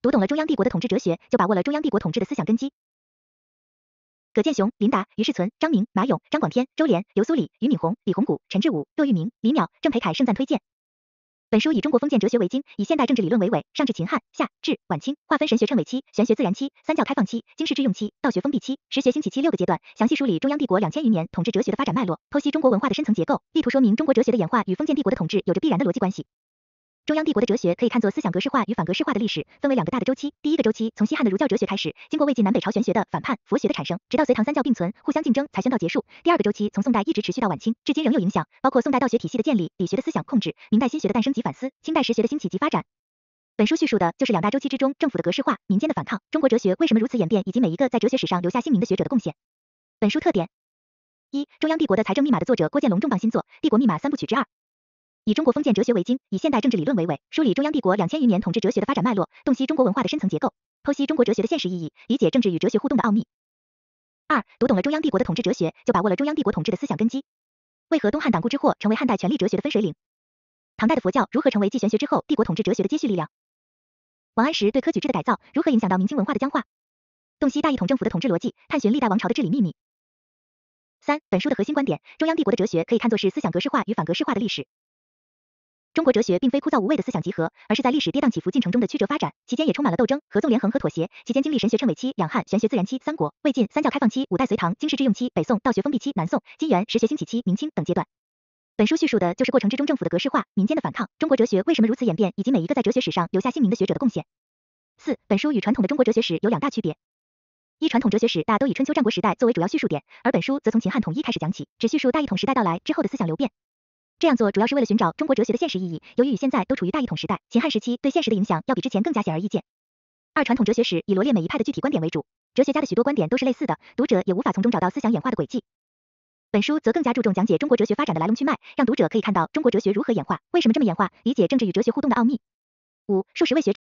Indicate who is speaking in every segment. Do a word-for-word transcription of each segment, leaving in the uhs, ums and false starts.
Speaker 1: 读懂了中央帝国的统治哲学，就把握了中央帝国统治的思想根基。葛剑雄、林达、于世存、张明、马勇、张广天、周濂、刘苏礼、俞敏洪、李洪谷、陈志武、骆玉明、李淼、郑培凯盛赞推荐。本书以中国封建哲学为经，以现代政治理论为纬，上至秦汉、夏、至、晚清，划分神学称伪期、玄学自然期、三教开放期、经世致用期、道学封闭期、实学兴起期六个阶段，详细梳理中央帝国两千余年统治哲学的发展脉络，剖析中国文化的深层结构，力图说明中国哲学的演化与封建帝国的统治有着必然的逻辑关系。中央帝国的哲学可以看作思想格式化与反格式化的历史，分为两个大的周期。第一个周期从西汉的儒教哲学开始，经过魏晋南北朝玄学的反叛、佛学的产生，直到隋唐三教并存，互相竞争才宣告结束。第二个周期从宋代一直持续到晚清，至今仍有影响，包括宋代道学体系的建立、理学的思想控制，明代新学的诞生及反思，清代实学的兴起及发展。本书叙述的就是两大周期之中政府的格式化、民间的反抗，中国哲学为什么如此演变，以及每一个在哲学史上留下姓名的学者的贡献。本书特点：一、中央帝国的财政密码的作者郭建龙重磅新作《帝国密码三部曲之二》。以中国封建哲学为经，以现代政治理论为纬，梳理中央帝国两千余年统治哲学的发展脉络，洞悉中国文化的深层结构，剖析中国哲学的现实意义，理解政治与哲学互动的奥秘。二、读懂了中央帝国的统治哲学，就把握了中央帝国统治的思想根基。为何东汉党锢之祸成为汉代权力哲学的分水岭？唐代的佛教如何成为继玄学之后帝国统治哲学的接续力量？王安石对科举制的改造如何影响到明清文化的僵化？洞悉大一统政府的统治逻辑，探寻历代王朝的治理秘密。三、本书的核心观点：中央帝国的哲学可以看作是思想格式化与反格式化的历史。中国哲学并非枯燥无味的思想集合，而是在历史跌宕起伏进程中的曲折发展，期间也充满了斗争、合纵连横和妥协。期间经历神学称伪期、两汉、玄学自然期、三国、魏晋、三教开放期、五代隋唐、经世致用期、北宋、道学封闭期、南宋、金元、实学兴起期、明清等阶段。本书叙述的就是过程之中政府的格式化、民间的反抗，中国哲学为什么如此演变，以及每一个在哲学史上留下姓名的学者的贡献。四、本书与传统的中国哲学史有两大区别。一、传统哲学史大都以春秋战国时代作为主要叙述点，而本书则从秦汉统一开始讲起，只叙述大一统时代到来之后的思想流变。这样做主要是为了寻找中国哲学的现实意义，由于与现在都处于大一统时代，秦汉时期对现实的影响要比之前更加显而易见。二、传统哲学史以罗列每一派的具体观点为主，哲学家的许多观点都是类似的，读者也无法从中找到思想演化的轨迹。本书则更加注重讲解中国哲学发展的来龙去脉，让读者可以看到中国哲学如何演化，为什么这么演化，理解政治与哲学互动的奥秘。五、数十位学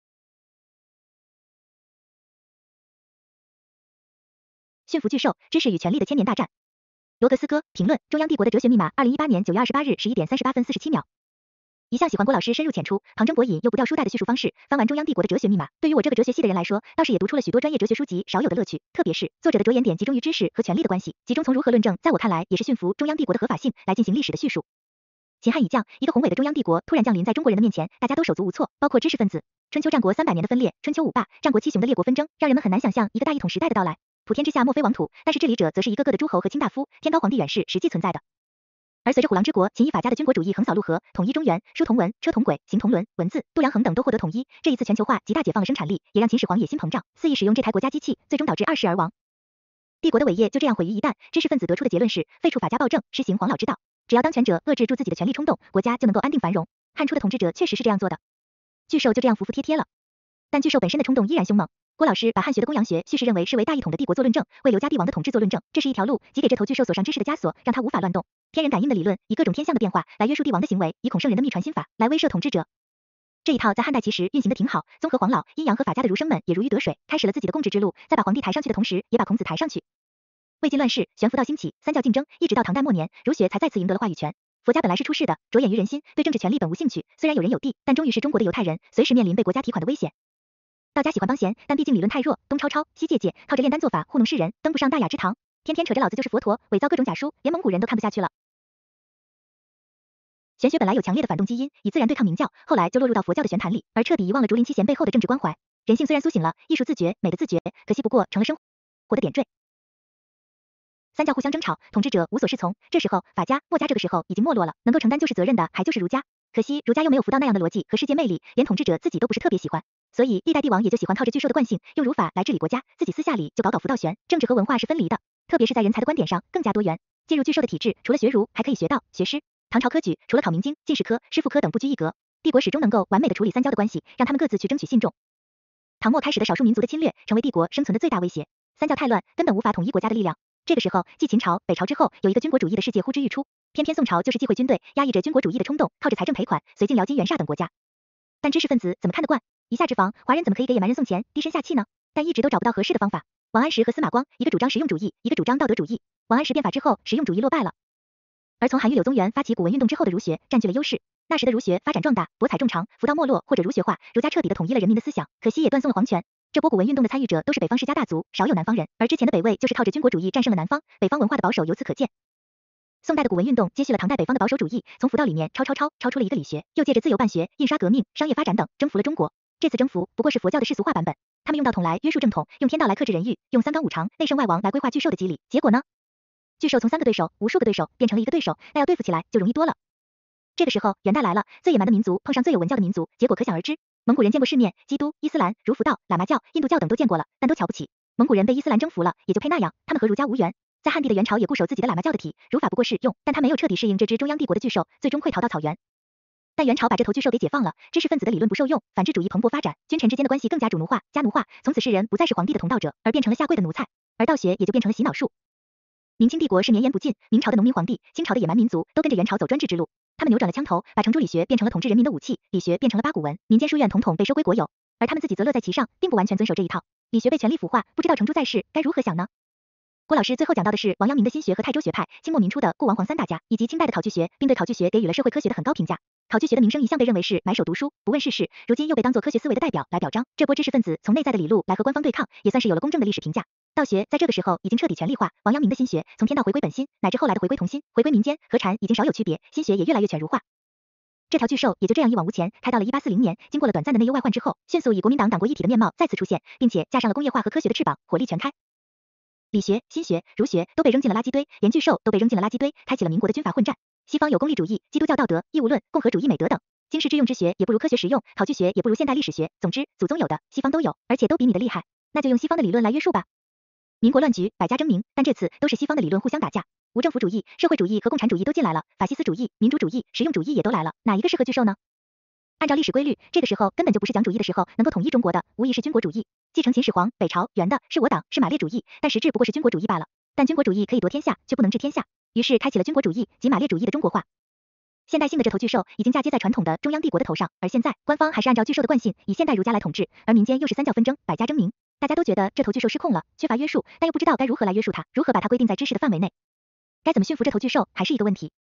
Speaker 1: 驯服巨兽，知识与权力的千年大战。罗格斯哥评论中央帝国的哲学密码，二零一八年九月二十八日十一点三十八分四十七秒。一向喜欢郭老师深入浅出、旁征博引又不掉书袋的叙述方式，翻完中央帝国的哲学密码，对于我这个哲学系的人来说，倒是也读出了许多专业哲学书籍少有的乐趣。特别是作者的着眼点集中于知识和权力的关系，集中从如何论证，在我看来也是驯服中央帝国的合法性来进行历史的叙述。秦汉已降，一个宏伟的中央帝国突然降临在中国人的面前，大家都手足无措，包括知识分子。春秋战国三百年的分裂，春秋五霸、战国七雄的列国纷争，让人们很难想象一个大一统时代的到来。普天之下莫非王土，但是治理者则是一个个的诸侯和卿大夫，天高皇帝远是实际存在的。而随着虎狼之国、秦以法家的军国主义横扫陆河，统一中原，书同文，车同轨，行同伦，文字、度量衡等都获得统一。这一次全球化极大解放了生产力，也让秦始皇野心膨胀，肆意使用这台国家机器，最终导致二世而亡。帝国的伟业就这样毁于一旦。知识分子得出的结论是废除法家暴政，施行黄老之道。只要当权者遏制住自己的权力冲动，国家就能够安定繁荣。汉初的统治者确实是这样做的。巨兽就这样服服帖帖了，但巨兽本身的冲动依然凶猛。郭老师把汉学的公羊学叙事认为是为大一统的帝国做论证，为刘家帝王的统治做论证，这是一条路，即给这头巨兽锁上知识的枷锁，让它无法乱动。天人感应的理论，以各种天象的变化来约束帝王的行为，以孔圣人的秘传心法来威慑统治者。这一套在汉代其实运行的挺好，综合黄老、阴阳和法家的儒生们也如鱼得水，开始了自己的共治之路，在把皇帝抬上去的同时，也把孔子抬上去。魏晋乱世，玄佛道兴起，三教竞争，一直到唐代末年，儒学才再次赢得了话语权。佛家本来是出世的，着眼于人心，对政治权力本无兴趣，虽然有人有地，但终于是中国的犹太人，随时面临被国家提款的危险。道家喜欢帮闲，但毕竟理论太弱，东抄抄，西借借，靠着炼丹做法糊弄世人，登不上大雅之堂，天天扯着老子就是佛陀，伪造各种假书，连蒙古人都看不下去了。玄学本来有强烈的反动基因，以自然对抗明教，后来就落入到佛教的玄坛里，而彻底遗忘了竹林七贤背后的政治关怀。人性虽然苏醒了，艺术自觉，美的自觉，可惜不过成了生活的点缀。三教互相争吵，统治者无所适从。这时候法家、墨家这个时候已经没落了，能够承担救世责任的还就是儒家。可惜儒家又没有佛道那样的逻辑和世界魅力，连统治者自己都不是特别喜欢。所以历代帝王也就喜欢靠着巨兽的惯性，用儒法来治理国家，自己私下里就搞搞佛道玄，政治和文化是分离的，特别是在人才的观点上更加多元。进入巨兽的体制，除了学儒，还可以学道、学诗。唐朝科举除了考明经、进士科、师傅科等不拘一格，帝国始终能够完美的处理三教的关系，让他们各自去争取信众。唐末开始的少数民族的侵略，成为帝国生存的最大威胁。三教太乱，根本无法统一国家的力量。这个时候，继秦朝、北朝之后，有一个军国主义的世界呼之欲出，偏偏宋朝就是忌讳军队，压抑着军国主义的冲动，靠着财政赔款，绥靖辽金元煞等国家。但知识分子怎么看得惯？以下之防，华人怎么可以给野蛮人送钱，低声下气呢？但一直都找不到合适的方法。王安石和司马光，一个主张实用主义，一个主张道德主义。王安石变法之后，实用主义落败了，而从韩愈、柳宗元发起古文运动之后的儒学占据了优势。 那时的儒学发展壮大，博采众长，佛道没落或者儒学化，儒家彻底的统一了人民的思想，可惜也断送了皇权。这波古文运动的参与者都是北方世家大族，少有南方人，而之前的北魏就是靠着军国主义战胜了南方，北方文化的保守由此可见。宋代的古文运动接续了唐代北方的保守主义，从佛道里面超超超超出了一个理学，又借着自由办学、印刷革命、商业发展等征服了中国。这次征服不过是佛教的世俗化版本，他们用道统来约束正统，用天道来克制人欲，用三纲五常、内圣外王来规划巨兽的机理，结果呢？巨兽从三个对手、无数个对手变成了一个对手，那要对付起来就容易多了。这个时候元代来了，最野蛮的民族碰上最有文教的民族，结果可想而知。蒙古人见过世面，基督、伊斯兰、儒佛道、喇嘛教、印度教等都见过了，但都瞧不起。蒙古人被伊斯兰征服了，也就配那样，他们和儒家无缘。在汉地的元朝也固守自己的喇嘛教的体，儒法不过是用，但他没有彻底适应这只中央帝国的巨兽，最终溃逃到草原。但元朝把这头巨兽给解放了，知识分子的理论不受用，反智主义蓬勃发展，君臣之间的关系更加主奴化、家奴化，从此世人不再是皇帝的同道者，而变成了下跪的奴才，而道学也就变成了洗脑术。明清帝国是绵延不尽，明朝的农民皇帝、清朝的野蛮民族都跟着元朝走专制之路，他们扭转了枪头，把程朱理学变成了统治人民的武器，理学变成了八股文，民间书院统统被收归国有，而他们自己则乐在其上，并不完全遵守这一套。理学被权力腐化，不知道程朱在世该如何想呢？郭老师最后讲到的是王阳明的心学和泰州学派，清末明初的顾王黄三大家，以及清代的考据学，并对考据学给予了社会科学的很高评价。考据学的名声一向被认为是埋首读书，不问世事，如今又被当作科学思维的代表来表彰。这波知识分子从内在的理路来和官方对抗，也算是有了公正的历史评价。道学在这个时候已经彻底权力化，王阳明的心学从天道回归本心，乃至后来的回归同心、回归民间，和禅已经少有区别，心学也越来越犬儒化。这条巨兽也就这样一往无前，开到了一八四零年，经过了短暂的内忧外患之后，迅速以国民党党国一体的面貌再次出现，并且架上了工业化和科学的翅膀，火力全开。理学、心学、儒学都被扔进了垃圾堆，连巨兽都被扔进了垃圾堆，开启了民国的军阀混战。西方有功利主义、基督教道德、义务论、共和主义美德等，经世致用之学也不如科学实用，考据学也不如现代历史学。总之，祖宗有的，西方都有，而且都比你的厉害，那就用西方的理论来约束吧。民国乱局，百家争鸣，但这次都是西方的理论互相打架，无政府主义、社会主义和共产主义都进来了，法西斯主义、民主主义、实用主义也都来了，哪一个适合巨兽呢？按照历史规律，这个时候根本就不是讲主义的时候，能够统一中国的，无疑是军国主义。继承秦始皇、北朝、元的是我党，是马列主义，但实质不过是军国主义罢了。但军国主义可以夺天下，却不能治天下，于是开启了军国主义及马列主义的中国化。现代性的这头巨兽已经嫁接在传统的中央帝国的头上，而现在官方还是按照巨兽的惯性，以现代儒家来统治，而民间又是三教纷争、百家争鸣，大家都觉得这头巨兽失控了，缺乏约束，但又不知道该如何来约束它，如何把它规定在知识的范围内，该怎么驯服这头巨兽还是一个问题。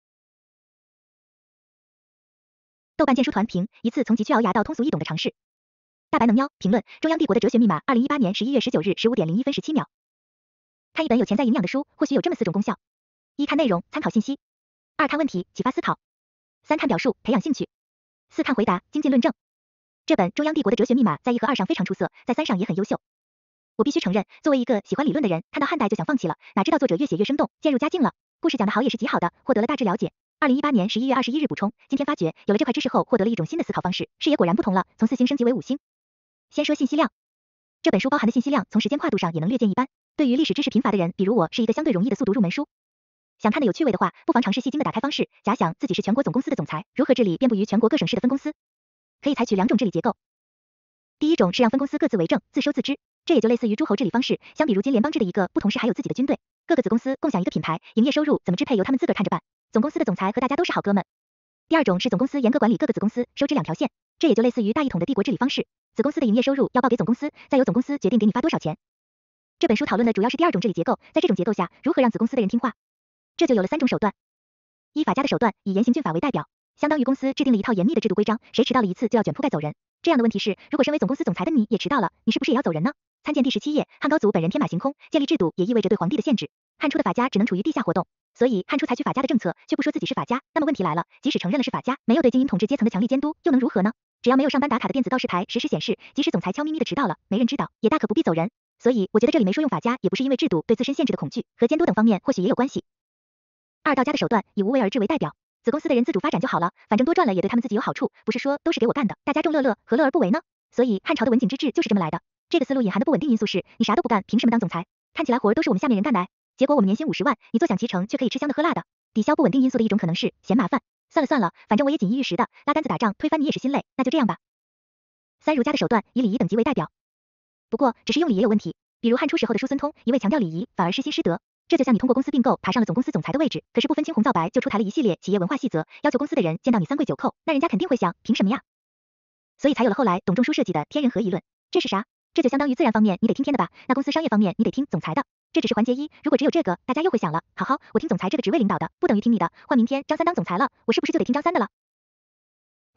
Speaker 1: 豆瓣荐书团评：一次从佶屈聱牙到通俗易懂的尝试。大白能喵评论：中央帝国的哲学密码，二零一八年十一月十九日十五点零一分十七秒。看一本有潜在营养的书，或许有这么四种功效：一、看内容，参考信息；二、看问题，启发思考；三、看表述，培养兴趣；四、看回答，精进论证。这本《中央帝国的哲学密码》在一和二上非常出色，在三上也很优秀。我必须承认，作为一个喜欢理论的人，看到汉代就想放弃了，哪知道作者越写越生动，渐入佳境了。故事讲得好也是极好的，获得了大致了解。二零一八年十一月二十一日补充，今天发觉有了这块知识后，获得了一种新的思考方式，视野果然不同了，从四星升级为五星。先说信息量，这本书包含的信息量，从时间跨度上也能略见一斑。对于历史知识贫乏的人，比如我，是一个相对容易的速读入门书。想看的有趣味的话，不妨尝试戏精的打开方式，假想自己是全国总公司的总裁，如何治理遍布于全国各省市的分公司。可以采取两种治理结构。第一种是让分公司各自为政，自收自支，这也就类似于诸侯治理方式。相比如今联邦制的一个，不同时还有自己的军队，各个子公司共享一个品牌，营业收入怎么支配由他们自个看着办。总公司的总裁和大家都是好哥们。第二种是总公司严格管理各个子公司，收支两条线，这也就类似于大一统的帝国治理方式。子公司的营业收入要报给总公司，再由总公司决定给你发多少钱。这本书讨论的主要是第二种治理结构，在这种结构下，如何让子公司的人听话，这就有了三种手段。一、法家的手段，以严刑峻法为代表，相当于公司制定了一套严密的制度规章，谁迟到了一次就要卷铺盖走人。这样的问题是，如果身为总公司总裁的你也迟到了，你是不是也要走人呢？参见第十七页，汉高祖本人天马行空，建立制度也意味着对皇帝的限制。汉初的法家只能处于地下活动，所以汉初采取法家的政策，却不说自己是法家。那么问题来了，即使承认了是法家，没有对精英统治阶层的强力监督，又能如何呢？只要没有上班打卡的电子告示牌实时显示，即使总裁悄咪咪的迟到了，没人知道，也大可不必走人。所以我觉得这里没说用法家，也不是因为制度对自身限制的恐惧，和监督等方面或许也有关系。二、道家的手段，以无为而治为代表，子公司的人自主发展就好了，反正多赚了也对他们自己有好处，不是说都是给我干的，大家众乐乐，何乐而不为呢？所以汉朝的文景之治就是这么来的。这个思路隐含的不稳定因素是，你啥都不干，凭什么当总裁？看起来活儿都是我们下面人干的，哎，结果我们年薪五十万，你坐享其成，却可以吃香的喝辣的。抵消不稳定因素的一种可能是嫌麻烦，算了算了，反正我也锦衣玉食的，拉杆子打仗，推翻你也是心累，那就这样吧。三、儒家的手段，以礼仪等级为代表，不过只是用礼也有问题，比如汉初时候的叔孙通，一味强调礼仪，反而失心失德。这就像你通过公司并购爬上了总公司总裁的位置，可是不分青红皂白就出台了一系列企业文化细则，要求公司的人见到你三跪九叩，那人家肯定会想，凭什么呀？所以才有了后来董仲舒设计的天人合一论。这是啥？这就相当于自然方面你得听天的吧，那公司商业方面你得听总裁的。这只是环节一，如果只有这个，大家又会想了，好好，我听总裁这个职位领导的，不等于听你的，换明天张三当总裁了，我是不是就得听张三的了？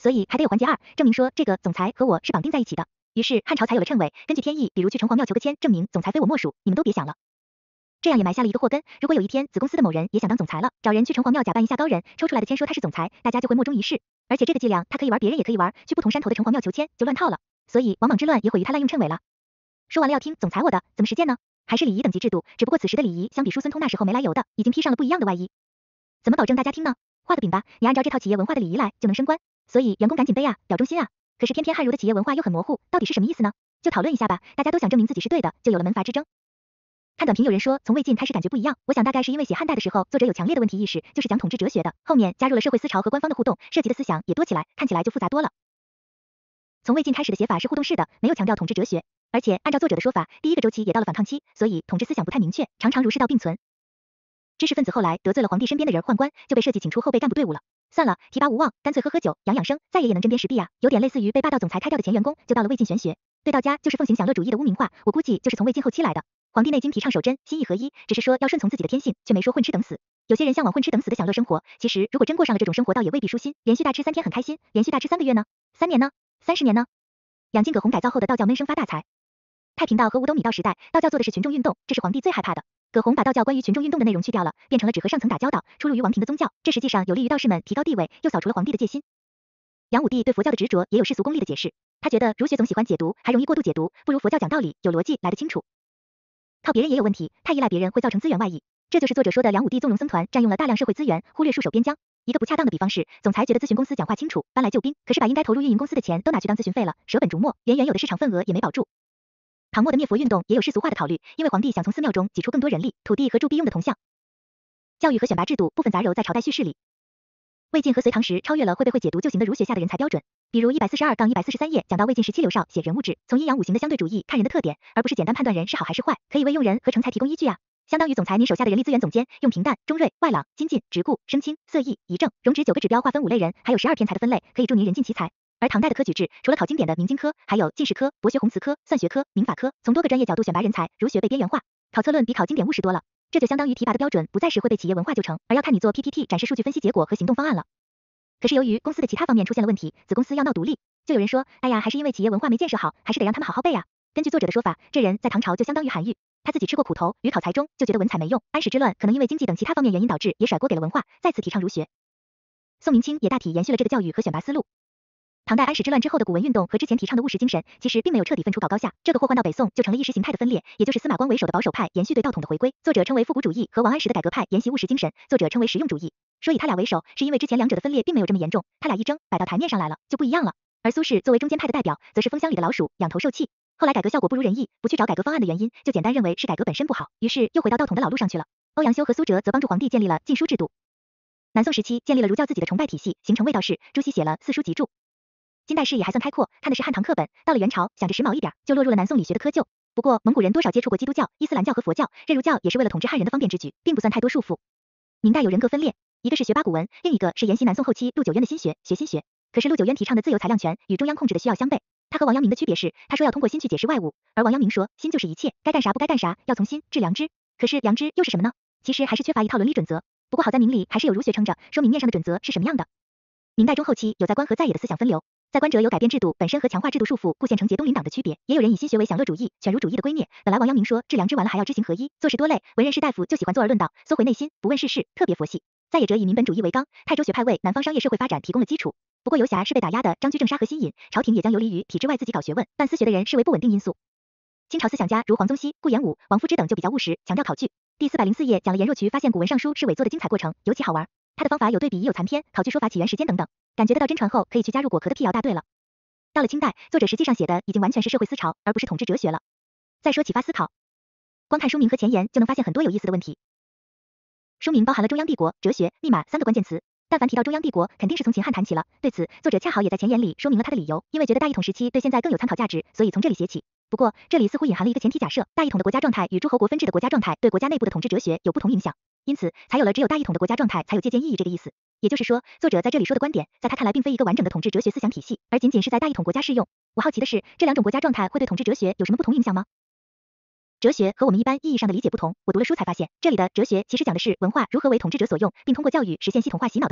Speaker 1: 所以还得有环节二，证明说这个总裁和我是绑定在一起的。于是汉朝才有了谶纬，根据天意，比如去城隍庙求个签，证明总裁非我莫属，你们都别想了。这样也埋下了一个祸根，如果有一天子公司的某人也想当总裁了，找人去城隍庙假扮一下高人，抽出来的签说他是总裁，大家就会莫衷一是。而且这个伎俩他可以玩，别人也可以玩，去不同山头的城隍庙求签就乱套了。所以王莽之乱也毁于他滥用谶纬了。说完了要听总裁我的，怎么实践呢？还是礼仪等级制度，只不过此时的礼仪相比叔孙通那时候没来由的，已经披上了不一样的外衣。怎么保证大家听呢？画个饼吧，你按照这套企业文化的礼仪来，就能升官。所以员工赶紧背啊，表忠心啊。可是偏偏汉儒的企业文化又很模糊，到底是什么意思呢？就讨论一下吧，大家都想证明自己是对的，就有了门阀之争。看短评有人说从魏晋开始感觉不一样，我想大概是因为写汉代的时候，作者有强烈的问题意识，就是讲统治哲学的，后面加入了社会思潮和官方的互动，涉及的思想也多起来，看起来就复杂多了。从魏晋开始的写法是互动式的，没有强调统治哲学，而且按照作者的说法，第一个周期也到了反抗期，所以统治思想不太明确，常常儒释道并存。知识分子后来得罪了皇帝身边的人宦官，就被设计请出后备干部队伍了。算了，提拔无望，干脆喝喝酒，养养生，再也也能针砭时弊啊，有点类似于被霸道总裁开掉的前员工，就到了魏晋玄学。对道家就是奉行享乐主义的污名化，我估计就是从魏晋后期来的。黄帝内经提倡守贞，心意合一，只是说要顺从自己的天性，却没说混吃等死。有些人向往混吃等死的享乐生活，其实如果真过上了这种生活，倒也未必舒心。连续大吃三天很开心，连续大吃三个月呢？三年呢？三十年呢？杨敬葛洪改造后的道教闷声发大财。太平道和五斗米道时代，道教做的是群众运动，这是皇帝最害怕的。葛洪把道教关于群众运动的内容去掉了，变成了只和上层打交道，出入于王庭的宗教，这实际上有利于道士们提高地位，又扫除了皇帝的戒心。杨武帝对佛教的执着也有世俗功利的解释，他觉得儒学总喜欢解读，还容易过度解读，不如佛教讲道理，有逻辑，来得清楚。靠别人也有问题，太依赖别人会造成资源外溢，这就是作者说的梁武帝纵容僧团，占用了大量社会资源，忽略戍守边疆。一个不恰当的比方是，总裁觉得咨询公司讲话清楚，搬来救兵，可是把应该投入运营公司的钱都拿去当咨询费了，舍本逐末，连原有的市场份额也没保住。唐末的灭佛运动也有世俗化的考虑，因为皇帝想从寺庙中挤出更多人力、土地和铸币用的铜像。教育和选拔制度部分杂糅在朝代叙事里。魏晋和隋唐时超越了会背会解读就行的儒学下的人才标准，比如一百四十二杠一百四十三页讲到魏晋时期刘绍写人物志，从阴阳五行的相对主义看人的特点，而不是简单判断人是好还是坏，可以为用人和成才提供依据啊。相当于总裁你手下的人力资源总监，用平淡、中锐、外朗、精进、直固、生轻、色艺、仪正、容止九个指标划分五类人，还有十二偏才的分类，可以助您人尽其才。而唐代的科举制，除了考经典的明经科，还有进士科、博学宏词科、算学科、民法科，从多个专业角度选拔人才，儒学被边缘化，考策论比考经典务实多了。这就相当于提拔的标准不再是会背企业文化就成，而要看你做 P P T 展示数据分析结果和行动方案了。可是由于公司的其他方面出现了问题，子公司要闹独立，就有人说，哎呀，还是因为企业文化没建设好，还是得让他们好好背啊。根据作者的说法，这人在唐朝就相当于韩愈，他自己吃过苦头，屡考才中，就觉得文采没用。安史之乱可能因为经济等其他方面原因导致，也甩锅给了文化，再次提倡儒学。宋明清也大体延续了这个教育和选拔思路。唐代安史之乱之后的古文运动和之前提倡的务实精神，其实并没有彻底分出高高下，这个祸患到北宋就成了意识形态的分裂，也就是司马光为首的保守派延续对道统的回归。作者称为复古主义，和王安石的改革派沿袭务实精神，作者称为实用主义。说以他俩为首，是因为之前两者的分裂并没有这么严重，他俩一争摆到台面上来了就不一样了。而苏轼作为中间派的代表，则是风箱里的老鼠，仰头受气。后来改革效果不如人意，不去找改革方案的原因，就简单认为是改革本身不好，于是又回到道统的老路上去了。欧阳修和苏辙则帮助皇帝建立了禁书制度。南宋时期建立了儒教自己的崇拜体系，形成卫道式。朱熹写了四书集注。金代视野还算开阔，看的是汉唐课本，到了元朝想着时髦一点，就落入了南宋理学的窠臼。不过蒙古人多少接触过基督教、伊斯兰教和佛教，认儒教也是为了统治汉人的方便之举，并不算太多束缚。明代有人格分裂，一个是学八股文，另一个是沿袭南宋后期陆九渊的心学，学心学。可是陆九渊提倡的自由裁量权与中央控制的需要相悖。他和王阳明的区别是，他说要通过心去解释外物，而王阳明说心就是一切，该干啥不该干啥，要从心治良知。可是良知又是什么呢？其实还是缺乏一套伦理准则。不过好在明里还是有儒学撑着，说明面上的准则是什么样的。明代中后期有在官和在野的思想分流。在官者有改变制度本身和强化制度束缚、固宪惩戒东林党的区别，也有人以心学为享乐主义、犬儒主义的归臬。本来王阳明说治良知完了还要知行合一，做事多累，文人士大夫就喜欢坐而论道，缩回内心，不问世事，特别佛系。在野者以民本主义为纲，泰州学派为南方商业社会发展提供了基础。不过游侠是被打压的张居正沙河新隐，朝廷也将游离于体制外自己搞学问，办私学的人视为不稳定因素。清朝思想家如黄宗羲、顾炎武、王夫之等就比较务实，强调考据。第四百零四页讲了颜若渠发现古文尚书是伪作的精彩过程，尤其好玩。他的方法有对比也有残篇，考据说法起源时间等等，感觉得到真传后可以去加入果壳的辟谣大队了。到了清代，作者实际上写的已经完全是社会思潮，而不是统治哲学了。再说启发思考，光看书名和前言就能发现很多有意思的问题。书名包含了中央帝国、哲学、密码三个关键词，但凡提到中央帝国，肯定是从秦汉谈起了。对此，作者恰好也在前言里说明了他的理由，因为觉得大一统时期对现在更有参考价值，所以从这里写起。不过，这里似乎隐含了一个前提假设，大一统的国家状态与诸侯国分治的国家状态对国家内部的统治哲学有不同影响，因此才有了只有大一统的国家状态才有借鉴意义这个意思。也就是说，作者在这里说的观点，在他看来并非一个完整的统治哲学思想体系，而仅仅是在大一统国家适用。我好奇的是，这两种国家状态会对统治哲学有什么不同影响吗？哲学和我们一般意义上的理解不同，我读了书才发现，这里的哲学其实讲的是文化如何为统治者所用，并通过教育实现系统化洗脑的过程。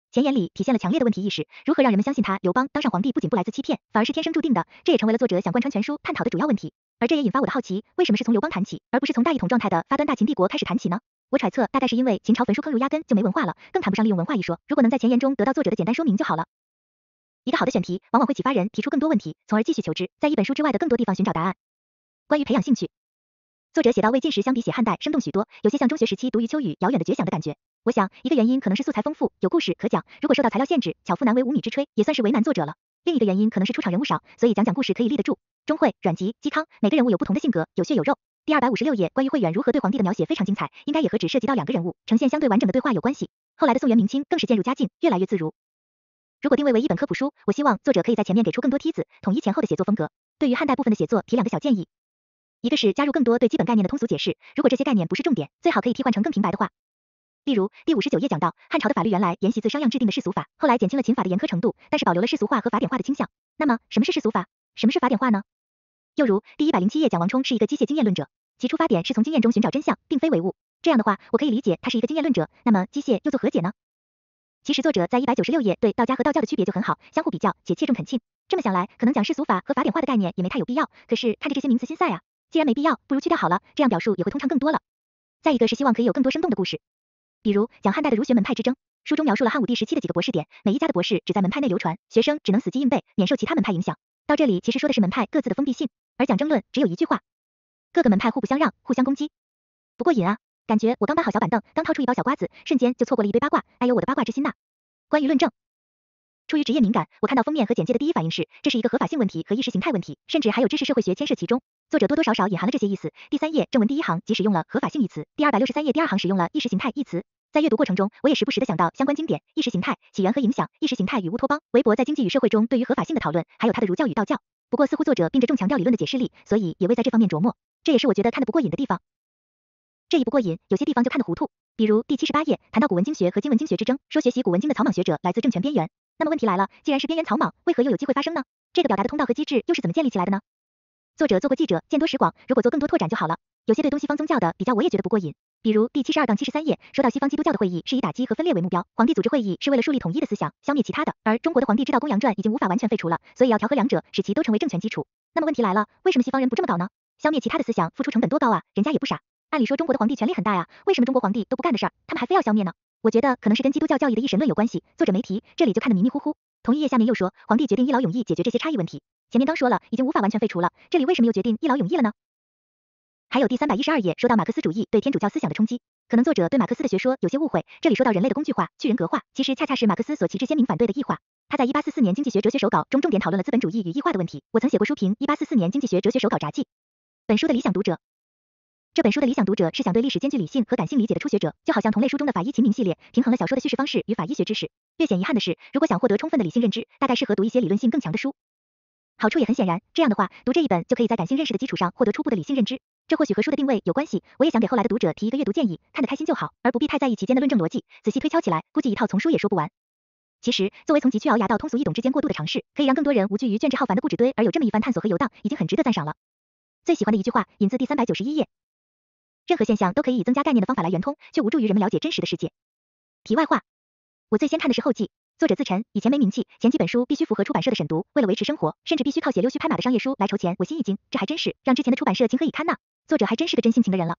Speaker 1: 前言里体现了强烈的问题意识，如何让人们相信他刘邦当上皇帝不仅不来自欺骗，反而是天生注定的，这也成为了作者想贯穿全书探讨的主要问题。而这也引发我的好奇，为什么是从刘邦谈起，而不是从大一统状态的发端大秦帝国开始谈起呢？我揣测，大概是因为秦朝焚书坑儒压根就没文化了，更谈不上利用文化一说。如果能在前言中得到作者的简单说明就好了。一个好的选题往往会启发人提出更多问题，从而继续求知，在一本书之外的更多地方寻找答案。关于培养兴趣，作者写到魏晋时相比写汉代生动许多，有些像中学时期读余秋雨遥远的绝响的感觉。我想一个原因可能是素材丰富，有故事可讲，如果受到材料限制，巧妇难为无米之炊，也算是为难作者了。另一个原因可能是出场人物少，所以讲讲故事可以立得住。钟会、阮籍、嵇康，每个人物有不同的性格，有血有肉。第二百五十六页关于慧远如何对皇帝的描写非常精彩，应该也和只涉及到两个人物，呈现相对完整的对话有关系。后来的宋元明清更是渐入佳境，越来越自如。如果定位为一本科普书，我希望作者可以在前面给出更多梯子，统一前后的写作风格。对于汉代部分的写作提两个小建议，一个是加入更多对基本概念的通俗解释，如果这些概念不是重点，最好可以替换成更平白的话。例如第五十九页讲到，汉朝的法律原来沿袭自商鞅制定的世俗法，后来减轻了秦法的严苛程度，但是保留了世俗化和法典化的倾向。那么什么是世俗法？什么是法典化呢？又如第一百零七页讲王充是一个机械经验论者，其出发点是从经验中寻找真相，并非唯物。这样的话，我可以理解他是一个经验论者，那么机械又作何解呢？其实作者在一百九十六页对道家和道教的区别就很好，相互比较且切中恳切。这么想来，可能讲世俗法和法典化的概念也没太有必要。可是看着这些名词心塞啊，既然没必要，不如去掉好了，这样表述也会通畅更多了。再一个是希望可以有更多生动的故事，比如讲汉代的儒学门派之争，书中描述了汉武帝时期的几个博士典，每一家的博士只在门派内流传，学生只能死记硬背，免受其他门派影响。到这里其实说的是门派各自的封闭性，而讲争论只有一句话，各个门派互不相让，互相攻击。不过瘾啊，感觉我刚搬好小板凳，刚掏出一包小瓜子，瞬间就错过了一堆八卦，哎呦我的八卦之心呐！关于论证，出于职业敏感，我看到封面和简介的第一反应是，这是一个合法性问题和意识形态问题，甚至还有知识社会学牵涉其中。作者多多少少隐含了这些意思。第三页正文第一行即使用了合法性一词，第二百六十三页第二行使用了意识形态一词。在阅读过程中，我也时不时的想到相关经典，意识形态起源和影响，意识形态与乌托邦，韦伯在经济与社会中对于合法性的讨论，还有他的儒教与道教。不过似乎作者并着重强调理论的解释力，所以也未在这方面琢磨，这也是我觉得看得不过瘾的地方。这一不过瘾，有些地方就看得糊涂。比如第七十八页谈到古文经学和今文经学之争，说学习古文经的草莽学者来自政权边缘。那么问题来了，既然是边缘草莽，为何又有机会发生呢？这个表达的通道和机制又是怎么建立起来的呢？作者做过记者，见多识广，如果做更多拓展就好了。有些对东西方宗教的比较我也觉得不过瘾，比如第七十二杠七十三页说到西方基督教的会议是以打击和分裂为目标，皇帝组织会议是为了树立统一的思想，消灭其他的，而中国的皇帝知道公羊传已经无法完全废除了，所以要调和两者，使其都成为政权基础。那么问题来了，为什么西方人不这么搞呢？消灭其他的思想付出成本多高啊，人家也不傻。按理说中国的皇帝权力很大呀，为什么中国皇帝都不干的事儿，他们还非要消灭呢？我觉得可能是跟基督教教义的一神论有关系，作者没提，这里就看得迷迷糊糊。同一页下面又说，皇帝决定一劳永逸解决这些差异问题。前面刚说了，已经无法完全废除了，这里为什么又决定一劳永逸了呢？还有第三百一十二页说到马克思主义对天主教思想的冲击，可能作者对马克思的学说有些误会，这里说到人类的工具化、去人格化，其实恰恰是马克思所旗帜鲜明反对的异化。他在一八四四年经济学哲学手稿中重点讨论了资本主义与异化的问题。我曾写过书评《一八四四年经济学哲学手稿札记》。本书的理想读者，这本书的理想读者是想对历史兼具理性和感性理解的初学者，就好像同类书中的法医秦明系列，平衡了小说的叙事方式与法医学知识。略显遗憾的是，如果想获得充分的理性认知，大概适合读一些理论性更强的书。好处也很显然，这样的话，读这一本就可以在感性认识的基础上获得初步的理性认知。这或许和书的定位有关系，我也想给后来的读者提一个阅读建议，看得开心就好，而不必太在意其间的论证逻辑，仔细推敲起来，估计一套丛书也说不完。其实，作为从佶屈聱牙到通俗易懂之间过渡的尝试，可以让更多人无惧于卷帙浩繁的故纸堆，而有这么一番探索和游荡，已经很值得赞赏了。最喜欢的一句话，引自第三百九十一页。任何现象都可以以增加概念的方法来圆通，却无助于人们了解真实的世界。题外话，我最先看的是后记，作者自陈，以前没名气，前几本书必须符合出版社的审读，为了维持生活，甚至必须靠写溜须拍马的商业书来筹钱。我心一惊，这还真是让之前的出版社情何以堪呐！作者还真是个真性情的人了。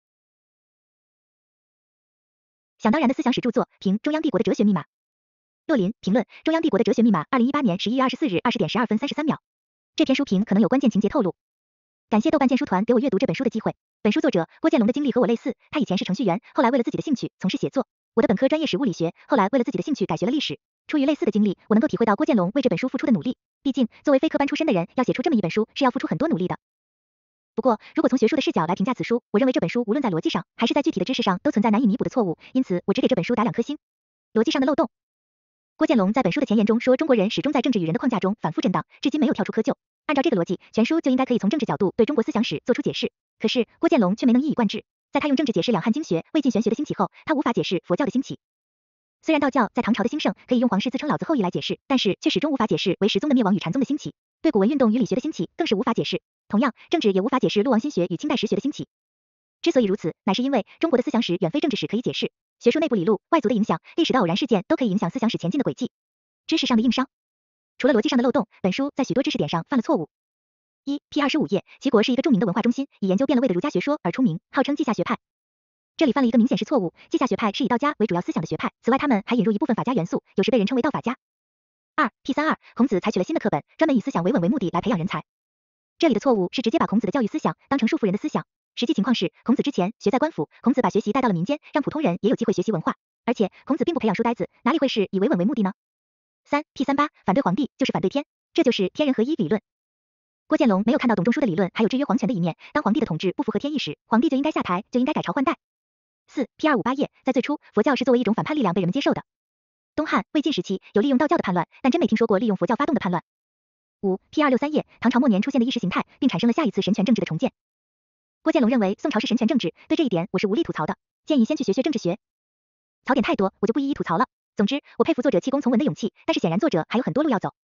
Speaker 1: 想当然的思想史著作，评中央帝国的哲学密码。洛林评论中央帝国的哲学密码，二零一八年十一月二十四日二十点十二分三十三秒。这篇书评可能有关键情节透露。感谢豆瓣荐书团给我阅读这本书的机会。本书作者郭建龙的经历和我类似，他以前是程序员，后来为了自己的兴趣从事写作。我的本科专业是物理学，后来为了自己的兴趣改学了历史。出于类似的经历，我能够体会到郭建龙为这本书付出的努力。毕竟作为非科班出身的人，要写出这么一本书是要付出很多努力的。不过，如果从学术的视角来评价此书，我认为这本书无论在逻辑上还是在具体的知识上都存在难以弥补的错误，因此我只给这本书打两颗星。逻辑上的漏洞。郭建龙在本书的前言中说，中国人始终在政治与人的框架中反复震荡，至今没有跳出窠臼。按照这个逻辑，全书就应该可以从政治角度对中国思想史做出解释。可是郭建龙却没能一以贯之，在他用政治解释两汉经学、魏晋玄学的兴起后，他无法解释佛教的兴起。虽然道教在唐朝的兴盛可以用皇室自称老子后裔来解释，但是却始终无法解释唯识宗的灭亡与禅宗的兴起。对古文运动与理学的兴起更是无法解释。同样，政治也无法解释陆王心学与清代实学的兴起。之所以如此，乃是因为中国的思想史远非政治史可以解释。 学术内部理路、外族的影响、历史的偶然事件都可以影响思想史前进的轨迹。知识上的硬伤，除了逻辑上的漏洞，本书在许多知识点上犯了错误。一 P 二十五页，齐国是一个著名的文化中心，以研究辩论位的儒家学说而出名，号称稷下学派。这里犯了一个明显是错误，稷下学派是以道家为主要思想的学派，此外他们还引入一部分法家元素，有时被人称为道法家。二 P 三二，孔子采取了新的课本，专门以思想维稳为目的来培养人才。这里的错误是直接把孔子的教育思想当成束缚人的思想，实际情况是，孔子之前学在官府，孔子把学习带到了民间，让普通人也有机会学习文化，而且孔子并不培养书呆子，哪里会是以维稳为目的呢？三 P 三八，反对皇帝就是反对天，这就是天人合一理论。郭建龙没有看到董仲舒的理论还有制约皇权的一面，当皇帝的统治不符合天意时，皇帝就应该下台，就应该改朝换代。四 P 二五八页，在最初，佛教是作为一种反叛力量被人们接受的。东汉、魏晋时期有利用道教的叛乱，但真没听说过利用佛教发动的叛乱。五 P 二六三页，唐朝末年出现的意识形态，并产生了下一次神权政治的重建。郭建龙认为宋朝是神权政治，对这一点我是无力吐槽的，建议先去学学政治学。槽点太多，我就不一一吐槽了。总之，我佩服作者弃公从文的勇气，但是显然作者还有很多路要走。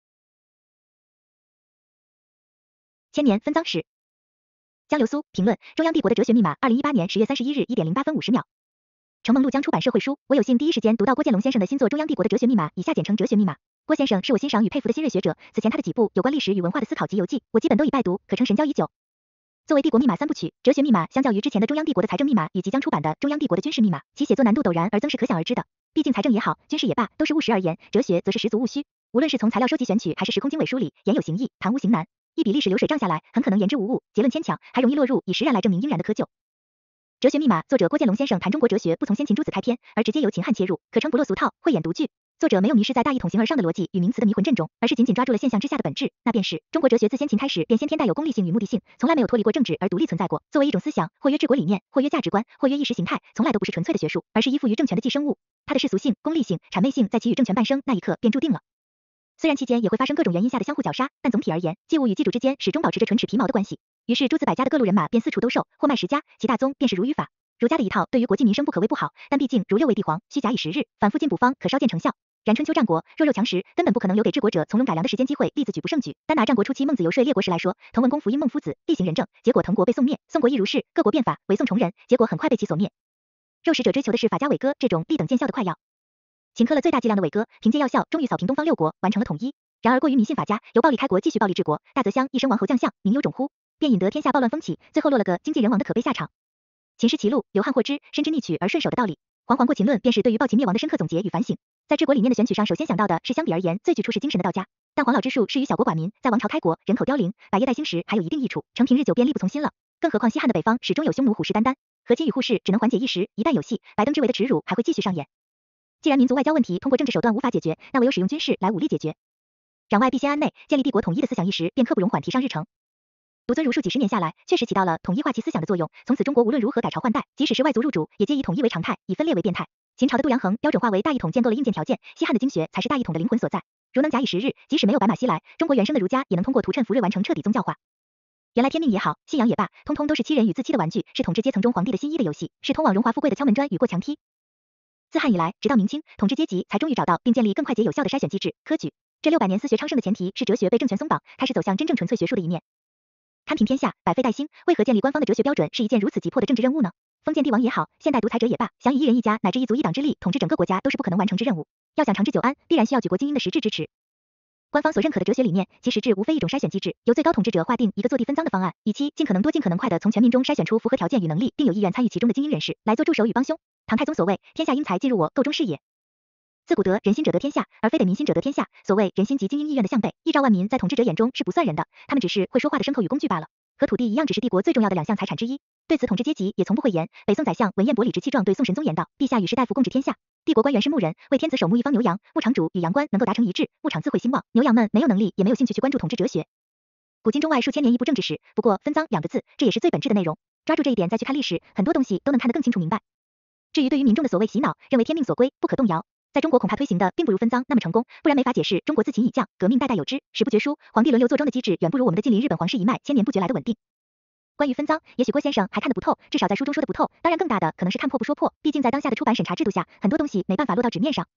Speaker 1: 千年分赃史，江流苏评论中央帝国的哲学密码，二零一八年十月三十一日一点零八分五十秒。承蒙陆江出版社会书，我有幸第一时间读到郭建龙先生的新作《中央帝国的哲学密码》，以下简称哲学密码。郭先生是我欣赏与佩服的新锐学者，此前他的几部有关历史与文化的思考及游记，我基本都已拜读，可称神交已久。作为帝国密码三部曲，哲学密码相较于之前的中央帝国的财政密码以即将出版的中央帝国的军事密码，其写作难度陡然而增是可想而知的。毕竟财政也好，军事也罢，都是务实而言，哲学则是十足务虚。无论是从材料收集选取，还是时空经纬梳理，言有形意，谈无形难。一笔历史流水账下来，很可能言之无物，结论牵强，还容易落入以实然来证明应然的窠臼。哲学密码作者郭建龙先生谈中国哲学不从先秦诸子开篇，而直接由秦汉切入，可称不落俗套，慧眼独具。作者没有迷失在大一统形而上的逻辑与名词的迷魂阵中，而是紧紧抓住了现象之下的本质，那便是中国哲学自先秦开始便先天带有功利性与目的性，从来没有脱离过政治而独立存在过。作为一种思想，或曰治国理念，或曰价值观，或曰意识形态，从来都不是纯粹的学术，而是依附于政权的寄生物。它的世俗性、功利性、谄媚性在其与政权诞生那一刻便注定了。虽然期间也会发生各种原因下的相互绞杀，但总体而言，祭物与祭主之间始终保持着唇齿皮毛的关系。于是诸子百家的各路人马便四处兜售，货卖十家，其大宗便是儒语法。儒家的一套对于国计民生不可谓不好，但毕竟如六味地黄，需假以时日，反复进补方可稍见成效。然春秋战国，弱肉强食，根本不可能留给治国者从容改良的时间机会，例子举不胜举。单拿战国初期孟子游说列国时来说，滕文公服膺孟夫子，厉行仁政，结果滕国被宋灭，宋国亦如是，各国变法，为宋重仁，结果很快被其所灭。肉食者追求的是法家伟歌这种立等见效的快药。秦科了最大剂量的伟歌，凭借药效，终于扫平东方六国，完成了统一。然而过于迷信法家，由暴力开国继续暴力治国，大泽乡一生王侯将相，名有种乎，便引得天下暴乱风起，最后落了个经济人亡的可悲下场。秦时齐路，由汉获之，深知逆取而顺守的道理。煌煌过秦论便是对于暴秦灭亡的深刻总结与反省。在治国理念的选取上，首先想到的是相比而言最具出世精神的道家。但黄老之术是于小国寡民，在王朝开国、人口凋零、百业待兴时还有一定益处，成平日久便力不从心了。更何况西汉的北方始终有匈奴虎视眈眈，和亲与护士只能缓解一时，一旦有戏，白登之围的耻辱还会继续上演。既然民族外交问题通过政治手段无法解决，那唯有使用军事来武力解决。攘外必先安内，建立帝国统一的思想意识便刻不容缓提上日程。独尊儒术几十年下来，确实起到了统一化其思想的作用。从此中国无论如何改朝换代，即使是外族入主，也皆以统一为常态，以分裂为变态。秦朝的度量衡标准化为大一统建构了硬件条件，西汉的经学才是大一统的灵魂所在。如能假以时日，即使没有白马西来，中国原生的儒家也能通过图谶伏锐完成彻底宗教化。原来天命也好，信仰也罢，通通都是欺人与自欺的玩具，是统治阶层中皇帝的新衣的游戏，是通往荣华富贵的敲门砖与过墙梯。自汉以来，直到明清，统治阶级才终于找到并建立更快捷有效的筛选机制科举。这六百年思学昌盛的前提是哲学被政权松绑，开始走向真正纯粹学术的一面。堪平天下，百废待兴，为何建立官方的哲学标准是一件如此急迫的政治任务呢？封建帝王也好，现代独裁者也罢，想以一人一家乃至一族一党之力统治整个国家都是不可能完成之任务。要想长治久安，必然需要举国精英的实质支持。官方所认可的哲学理念，其实质无非一种筛选机制，由最高统治者划定一个坐地分赃的方案，以期尽可能多、尽可能快的从全民中筛选出符合条件与能力，并有意愿参与其中的精英人士，来做助手与帮凶。唐太宗所谓“天下英才进入我构中视野”。自古得人心者得天下，而非得民心者得天下。所谓人心及精英意愿的向背，一兆万民在统治者眼中是不算人的，他们只是会说话的牲口与工具罢了。和土地一样，只是帝国最重要的两项财产之一。对此，统治阶级也从不讳言。北宋宰相文彦博理直气壮对宋神宗言道：“陛下与士大夫共治天下。帝国官员是牧人，为天子守牧一方牛羊，牧场主与羊倌能够达成一致，牧场自会兴旺。牛羊们没有能力，也没有兴趣去关注统治哲学。古今中外数千年一部政治史，不过分赃两个字，这也是最本质的内容。抓住这一点再去看历史，很多东西都能看得更清楚明白。至于对于民众的所谓洗脑，认为天命所归，不可动摇。在中国恐怕推行的并不如分赃那么成功，不然没法解释中国自秦以降，革命代代有之，时不绝书，皇帝轮流坐庄的机制远不如我们的近邻日本皇室一脉千年不绝来的稳定。关于分赃，也许郭先生还看得不透，至少在书中说的不透，当然更大的可能是看破不说破，毕竟在当下的出版审查制度下，很多东西没办法落到纸面上。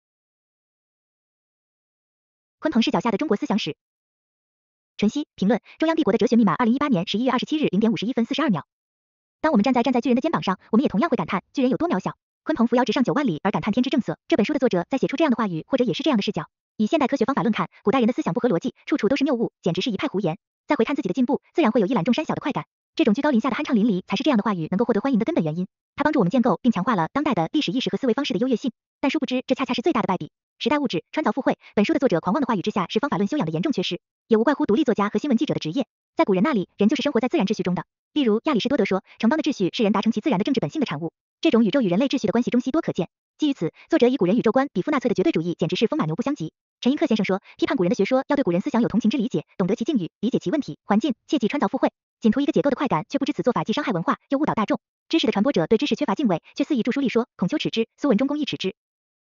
Speaker 1: 鲲鹏视角下的中国思想史。纯熙评论：中央帝国的哲学密码，二零一八年十一月二十七日零点五十一分四十二秒。当我们站在站在巨人的肩膀上，我们也同样会感叹巨人有多渺小。 鲲鹏扶摇直上九万里而感叹天之正色。这本书的作者在写出这样的话语，或者也是这样的视角。以现代科学方法论看，古代人的思想不合逻辑，处处都是谬误，简直是一派胡言。再回看自己的进步，自然会有一览众山小的快感。这种居高临下的酣畅淋漓，才是这样的话语能够获得欢迎的根本原因。它帮助我们建构并强化了当代的历史意识和思维方式的优越性。但殊不知，这恰恰是最大的败笔。时代物质，穿凿附会。本书的作者狂妄的话语之下，是方法论修养的严重缺失，也无怪乎独立作家和新闻记者的职业。在古人那里，人就是生活在自然秩序中的。例如亚里士多德说，城邦的秩序是人达成其自然的政治本性的产物。这种宇宙与人类秩序的关系中西多可见。基于此，作者以古人宇宙观比夫纳粹的绝对主义简直是风马牛不相及。陈寅恪先生说，批判古人的学说要对古人思想有同情之理解，懂得其境遇，理解其问题环境，切忌穿凿附会。仅图一个解构的快感，却不知此做法既伤害文化，又误导大众。知识的传播者对知识缺乏敬畏，却肆意著书立说，孔丘耻之，苏文中公亦耻之。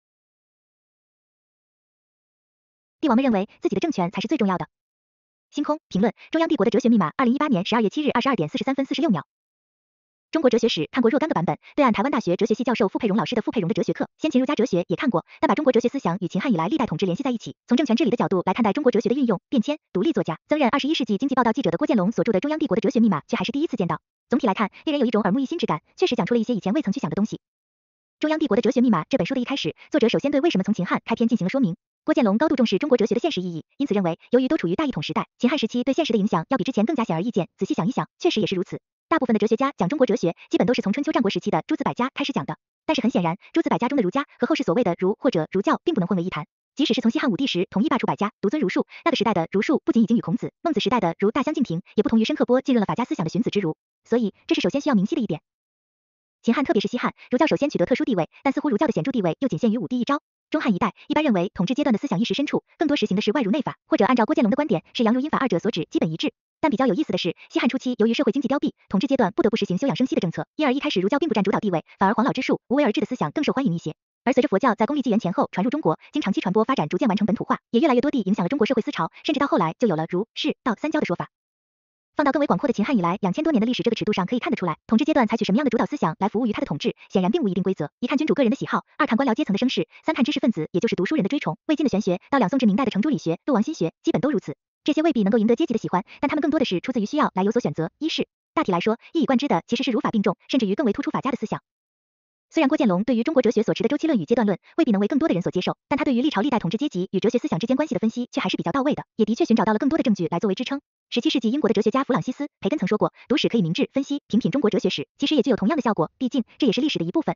Speaker 1: 帝王们认为自己的政权才是最重要的。星空评论：中央帝国的哲学密码，二零一八年十二月七日二十二点四十三分四十六秒。中国哲学史看过若干个版本，对岸台湾大学哲学系教授傅佩荣老师的傅佩荣的哲学课，先秦儒家哲学也看过，但把中国哲学思想与秦汉以来历代统治联系在一起，从政权治理的角度来看待中国哲学的运用变迁。独立作家，曾任二十一世纪经济报道记者的郭建龙所著的《中央帝国的哲学密码》却还是第一次见到。总体来看，令人有一种耳目一新之感，确实讲出了一些以前未曾去想的东西。《中央帝国的哲学密码》这本书的一开始，作者首先对为什么从秦汉开篇进行了说明。郭建龙高度重视中国哲学的现实意义，因此认为，由于都处于大一统时代，秦汉时期对现实的影响要比之前更加显而易见。仔细想一想，确实也是如此。大部分的哲学家讲中国哲学，基本都是从春秋战国时期的诸子百家开始讲的。但是很显然，诸子百家中的儒家和后世所谓的儒或者儒教并不能混为一谈。即使是从西汉武帝时统一罢黜百家，独尊儒术，那个时代的儒术不仅已经与孔子、孟子时代的儒大相径庭，也不同于申克波浸润了法家思想的荀子之儒。所以，这是首先需要明晰的一点。秦汉特别是西汉，儒教首先取得特殊地位，但似乎儒教的显著地位又仅限于武帝一朝。中汉一代，一般认为统治阶段的思想意识深处，更多实行的是外儒内法，或者按照郭建龙的观点，是阳儒阴法二者所指基本一致。但比较有意思的是，西汉初期由于社会经济凋敝，统治阶段不得不实行休养生息的政策，因而一开始儒教并不占主导地位，反而黄老之术、无为而治的思想更受欢迎一些。而随着佛教在公历纪元前后传入中国，经长期传播发展逐渐完成本土化，也越来越多地影响了中国社会思潮，甚至到后来就有了儒、释、道三教的说法。放到更为广阔的秦汉以来两千多年的历史这个尺度上，可以看得出来，统治阶段采取什么样的主导思想来服务于他的统治，显然并无一定规则。一看君主个人的喜好，二看官僚阶层的声势，三看知识分子，也就是读书人的追崇。魏晋的玄学到两宋至明代的程朱理学、陆王心学，基本都如此。这些未必能够赢得阶级的喜欢，但他们更多的是出自于需要来有所选择。一是大体来说，一以贯之的其实是儒法并重，甚至于更为突出法家的思想。虽然郭建龙对于中国哲学所持的周期论与阶段论未必能为更多的人所接受，但他对于历朝历代统治阶级与哲学思想之间关系的分析却还是比较到位的，也的确寻找到了更多的证据来作为支撑。十七世纪英国的哲学家弗朗西斯·培根曾说过，读史可以明智分析品品中国哲学史，其实也具有同样的效果，毕竟这也是历史的一部分。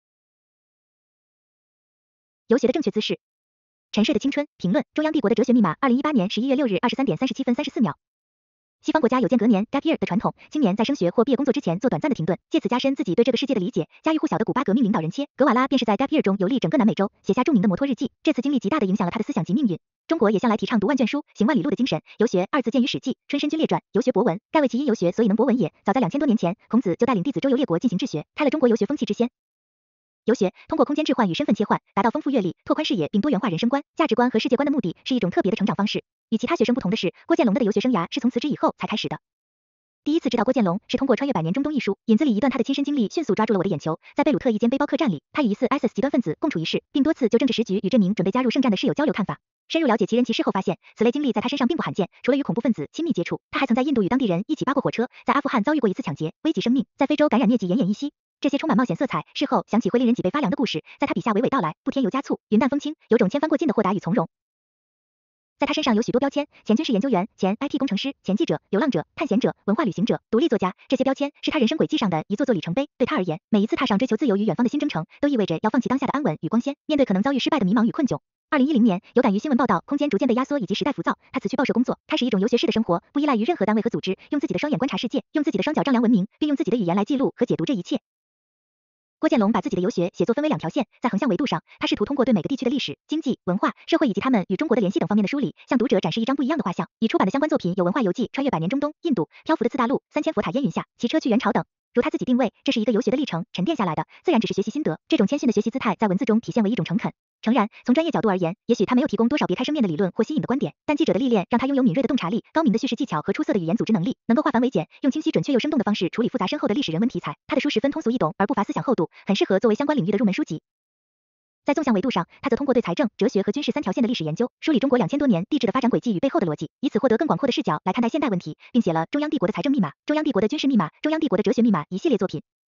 Speaker 1: 游学的正确姿势。沉睡的青春评论：中央帝国的哲学密码，二零一八年十一月六日二十三点三十七分三十四秒。西方国家有间隔年 gap year 的传统，青年在升学或毕业工作之前做短暂的停顿，借此加深自己对这个世界的理解。家喻户晓的古巴革命领导人切格瓦拉便是在 gap year 中游历整个南美洲，写下著名的摩托日记。这次经历极大地影响了他的思想及命运。中国也向来提倡读万卷书，行万里路的精神。游学二字见于《史记·春申君列传》，游学博闻，盖为其因游学所以能博闻也。早在两千多年前，孔子就带领弟子周游列国进行治学，开了中国游学风气之先。游学通过空间置换与身份切换，达到丰富阅历、拓宽视野并多元化人生观、价值观和世界观的目的，是一种特别的成长方式。与其他学生不同的是，郭建龙的的游学生涯是从辞职以后才开始的。第一次知道郭建龙是通过《穿越百年中东》一书，引子里一段他的亲身经历迅速抓住了我的眼球。在贝鲁特一间背包客栈里，他与疑似 I S I S 极端分子共处一室，并多次就政治时局与阵营准备加入圣战的室友交流看法。深入了解其人其事后发现，此类经历在他身上并不罕见。除了与恐怖分子亲密接触，他还曾在印度与当地人一起扒过火车，在阿富汗遭遇过一次抢劫，危及生命，在非洲感染疟疾奄奄一息。这些充满冒险色彩，事后想起会令人脊背发凉的故事，在他笔下娓娓道来，不添油加醋，云淡风轻，有种千帆过尽的豁达与从容。在他身上有许多标签：前军事研究员、前 I T 工程师、前记者、流浪者、探险者、文化旅行者、独立作家。这些标签是他人生轨迹上的一座座里程碑。对他而言，每一次踏上追求自由与远方的新征程，都意味着要放弃当下的安稳与光鲜，面对可能遭遇失败的迷茫与困窘。二零一零年，有感于新闻报道空间逐渐被压缩以及时代浮躁，他辞去报社工作，开始一种游学式的生活，不依赖于任何单位和组织，用自己的双眼观察世界，用自己的双脚丈量文明，并用自己的语言来记录和解读这一切。郭建龙把自己的游学写作分为两条线，在横向维度上，他试图通过对每个地区的历史、经济、文化、社会以及他们与中国的联系等方面的梳理，向读者展示一张不一样的画像。已出版的相关作品有《文化游记》《穿越百年中东》《印度》《漂浮的次大陆》《三千佛塔烟云下》《骑车去元朝》等。如他自己定位，这是一个游学的历程，沉淀下来的自然只是学习心得。这种谦逊的学习姿态在文字中体现为一种诚恳。诚然，从专业角度而言，也许他没有提供多少别开生面的理论或新颖的观点，但记者的历练让他拥有敏锐的洞察力、高明的叙事技巧和出色的语言组织能力，能够化繁为简，用清晰准确又生动的方式处理复杂深厚的历史人文题材。他的书十分通俗易懂，而不乏思想厚度，很适合作为相关领域的入门书籍。在纵向维度上，他则通过对财政、哲学和军事三条线的历史研究，梳理中国两千多年地质的发展轨迹与背后的逻辑，以此获得更广阔的视角来看待现代问题，并写了《中央帝国的财政密码》《中央帝国的军事密码》《中央帝国的哲学密码》一系列作品。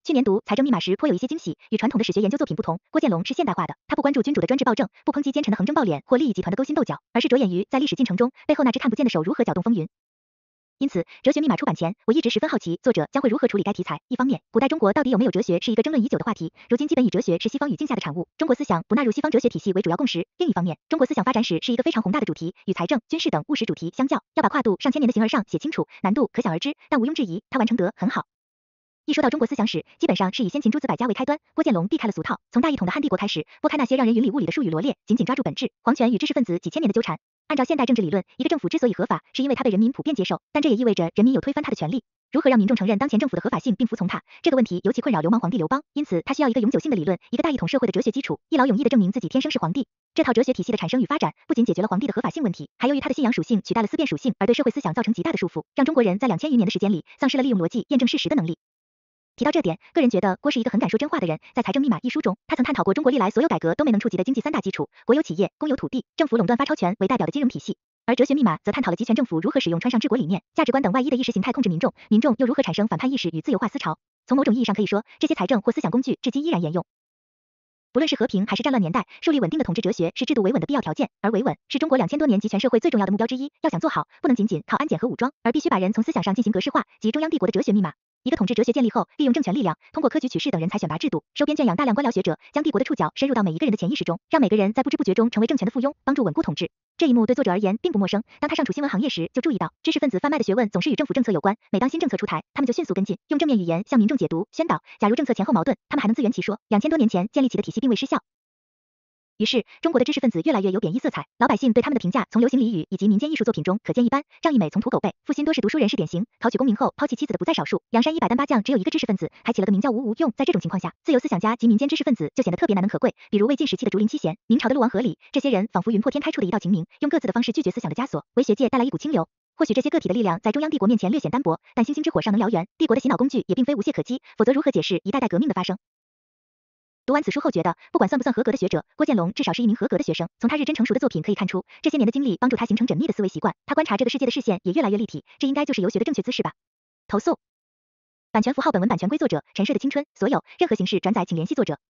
Speaker 1: 去年读财政密码时颇有一些惊喜，与传统的史学研究作品不同，郭建龙是现代化的，他不关注君主的专制暴政，不抨击奸臣的横征暴敛或利益集团的勾心斗角，而是着眼于在历史进程中背后那只看不见的手如何搅动风云。因此，哲学密码出版前，我一直十分好奇作者将会如何处理该题材。一方面，古代中国到底有没有哲学是一个争论已久的话题，如今基本以哲学是西方语境下的产物，中国思想不纳入西方哲学体系为主要共识。另一方面，中国思想发展史是一个非常宏大的主题，与财政、军事等务实主题相较，要把跨度上千年的形而上写清楚，难度可想而知，但毋庸置疑，他完成得很好。一说到中国思想史，基本上是以先秦诸子百家为开端，郭建龙避开了俗套，从大一统的汉帝国开始，拨开那些让人云里雾里的术语罗列，紧紧抓住本质，皇权与知识分子几千年的纠缠。按照现代政治理论，一个政府之所以合法，是因为它被人民普遍接受，但这也意味着人民有推翻它的权利。如何让民众承认当前政府的合法性并服从它，这个问题尤其困扰流氓皇帝刘邦，因此他需要一个永久性的理论，一个大一统社会的哲学基础，一劳永逸地证明自己天生是皇帝。这套哲学体系的产生与发展，不仅解决了皇帝的合法性问题，还由于它的信仰属性取代了思辨属性，而对社会思想造成极大的束缚，让中国人在两千余年的时间里丧失了利用逻辑验证事实的能力。提到这点，个人觉得郭是一个很敢说真话的人。在《财政密码》一书中，他曾探讨过中国历来所有改革都没能触及的经济三大基础：国有企业、公有土地、政府垄断发钞权为代表的金融体系。而哲学密码则探讨了集权政府如何使用川上治国理念、价值观等外衣的意识形态控制民众，民众又如何产生反叛意识与自由化思潮。从某种意义上可以说，这些财政或思想工具至今依然沿用。不论是和平还是战乱年代，树立稳定的统治哲学是制度维稳的必要条件，而维稳是中国两千多年集权社会最重要的目标之一。要想做好，不能仅仅靠安检和武装，而必须把人从思想上进行格式化，即中央帝国的哲学密码。一个统治哲学建立后，利用政权力量，通过科举取士等人才选拔制度，收编圈养大量官僚学者，将帝国的触角深入到每一个人的潜意识中，让每个人在不知不觉中成为政权的附庸，帮助稳固统治。这一幕对作者而言并不陌生。当他上处新闻行业时，就注意到知识分子贩卖的学问总是与政府政策有关，每当新政策出台，他们就迅速跟进，用正面语言向民众解读、宣导。假如政策前后矛盾，他们还能自圆其说。两千多年前建立起的体系并未失效。于是，中国的知识分子越来越有贬义色彩，老百姓对他们的评价从流行俚语以及民间艺术作品中可见一斑。仗义美从土狗辈，负心多是读书人士典型，考取功名后抛弃妻子的不在少数。梁山一百单八将只有一个知识分子，还起了个名叫吴无用。在这种情况下，自由思想家及民间知识分子就显得特别难能可贵。比如魏晋时期的竹林七贤，明朝的陆王阖闾，这些人仿佛云破天开处的一道晴明，用各自的方式拒绝思想的枷锁，为学界带来一股清流。或许这些个体的力量在中央帝国面前略显单薄，但星星之火尚能燎原，帝国的洗脑工具也并非无懈可击，否则如何解释一代代革命的发生？读完此书后觉得，不管算不算合格的学者，郭建龙至少是一名合格的学生。从他日臻成熟的作品可以看出，这些年的经历帮助他形成缜密的思维习惯，他观察这个世界的视线也越来越立体，这应该就是游学的正确姿势吧。投诉：版权符号本文版权归作者，沉睡的青春，所有任何形式转载请联系作者。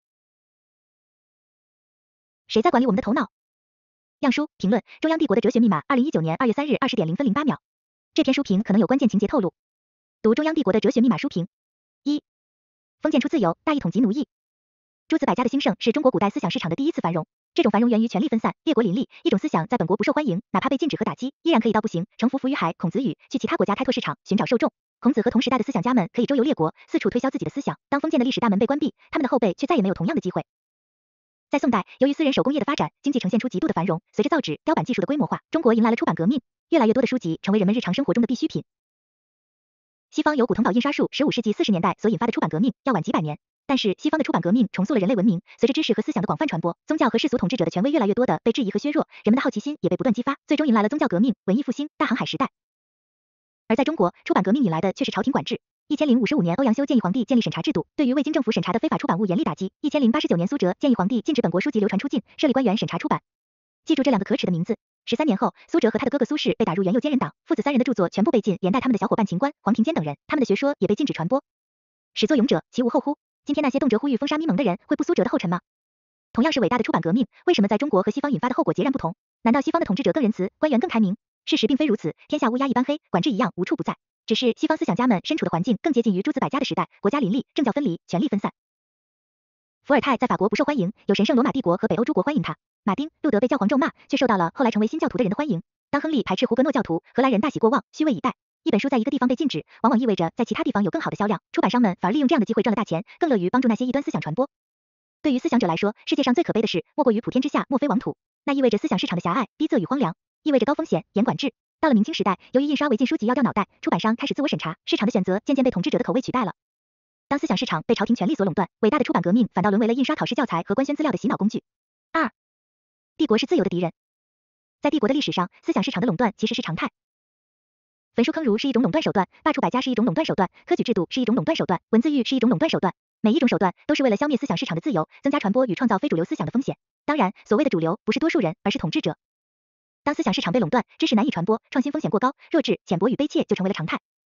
Speaker 1: 谁在管理我们的头脑？样书评论：中央帝国的哲学密码，二零一九年二月三日二十点零分零八秒。这篇书评可能有关键情节透露。读中央帝国的哲学密码书评。一、封建出自由，大一统即奴役。诸子百家的兴盛是中国古代思想市场的第一次繁荣，这种繁荣源于权力分散、列国林立，一种思想在本国不受欢迎，哪怕被禁止和打击，依然可以到不行，乘浮浮于海，孔子语，去其他国家开拓市场，寻找受众。孔子和同时代的思想家们可以周游列国，四处推销自己的思想。当封建的历史大门被关闭，他们的后辈却再也没有同样的机会。在宋代，由于私人手工业的发展，经济呈现出极度的繁荣，随着造纸、雕版技术的规模化，中国迎来了出版革命，越来越多的书籍成为人们日常生活中的必需品。西方有古腾岛印刷术，十五世纪四十年代所引发的出版革命要晚几百年。但是西方的出版革命重塑了人类文明，随着知识和思想的广泛传播，宗教和世俗统治者的权威越来越多的被质疑和削弱，人们的好奇心也被不断激发，最终迎来了宗教革命、文艺复兴、大航海时代。而在中国，出版革命引来的却是朝廷管制。一千零五十五年，欧阳修建议皇帝建立审查制度，对于未经政府审查的非法出版物严厉打击。一千零八十九年，苏辙建议皇帝禁止本国书籍流传出境，设立官员审查出版。记住这两个可耻的名字。十三年后，苏辙和他的哥哥苏轼被打入元佑奸人党，父子三人的著作全部被禁，连带他们的小伙伴秦观、黄庭坚等人，他们的学说也被禁止传播。始作俑者，其无后乎？今天那些动辄呼吁封杀咪蒙的人，会步苏辙的后尘吗？同样是伟大的出版革命，为什么在中国和西方引发的后果截然不同？难道西方的统治者更仁慈，官员更开明？事实并非如此，天下乌鸦一般黑，管制一样无处不在。只是西方思想家们身处的环境更接近于诸子百家的时代，国家林立，政教分离，权力分散。伏尔泰在法国不受欢迎，有神圣罗马帝国和北欧诸国欢迎他。马丁、路德被教皇咒骂，却受到了后来成为新教徒的人的欢迎。当亨利排斥胡格诺教徒，荷兰人大喜过望，虚位以待。一本书在一个地方被禁止，往往意味着在其他地方有更好的销量，出版商们反而利用这样的机会赚了大钱，更乐于帮助那些异端思想传播。对于思想者来说，世界上最可悲的事，莫过于普天之下莫非王土。那意味着思想市场的狭隘、逼仄与荒凉，意味着高风险、严管制。到了明清时代，由于印刷违禁书籍要掉脑袋，出版商开始自我审查，市场的选择渐渐被统治者的口味取代了。当思想市场被朝廷权力所垄断，伟大的出版革命反倒沦为了印刷考试教材和官宣资料的洗脑工具。二、帝国是自由的敌人。在帝国的历史上，思想市场的垄断其实是常态。焚书坑儒是一种垄断手段，罢黜百家是一种垄断手段，科举制度是一种垄断手段，文字狱是一种垄断手段。每一种手段都是为了消灭思想市场的自由，增加传播与创造非主流思想的风险。当然，所谓的主流不是多数人，而是统治者。当思想市场被垄断，知识难以传播，创新风险过高，弱智、浅薄与卑怯就成为了常态。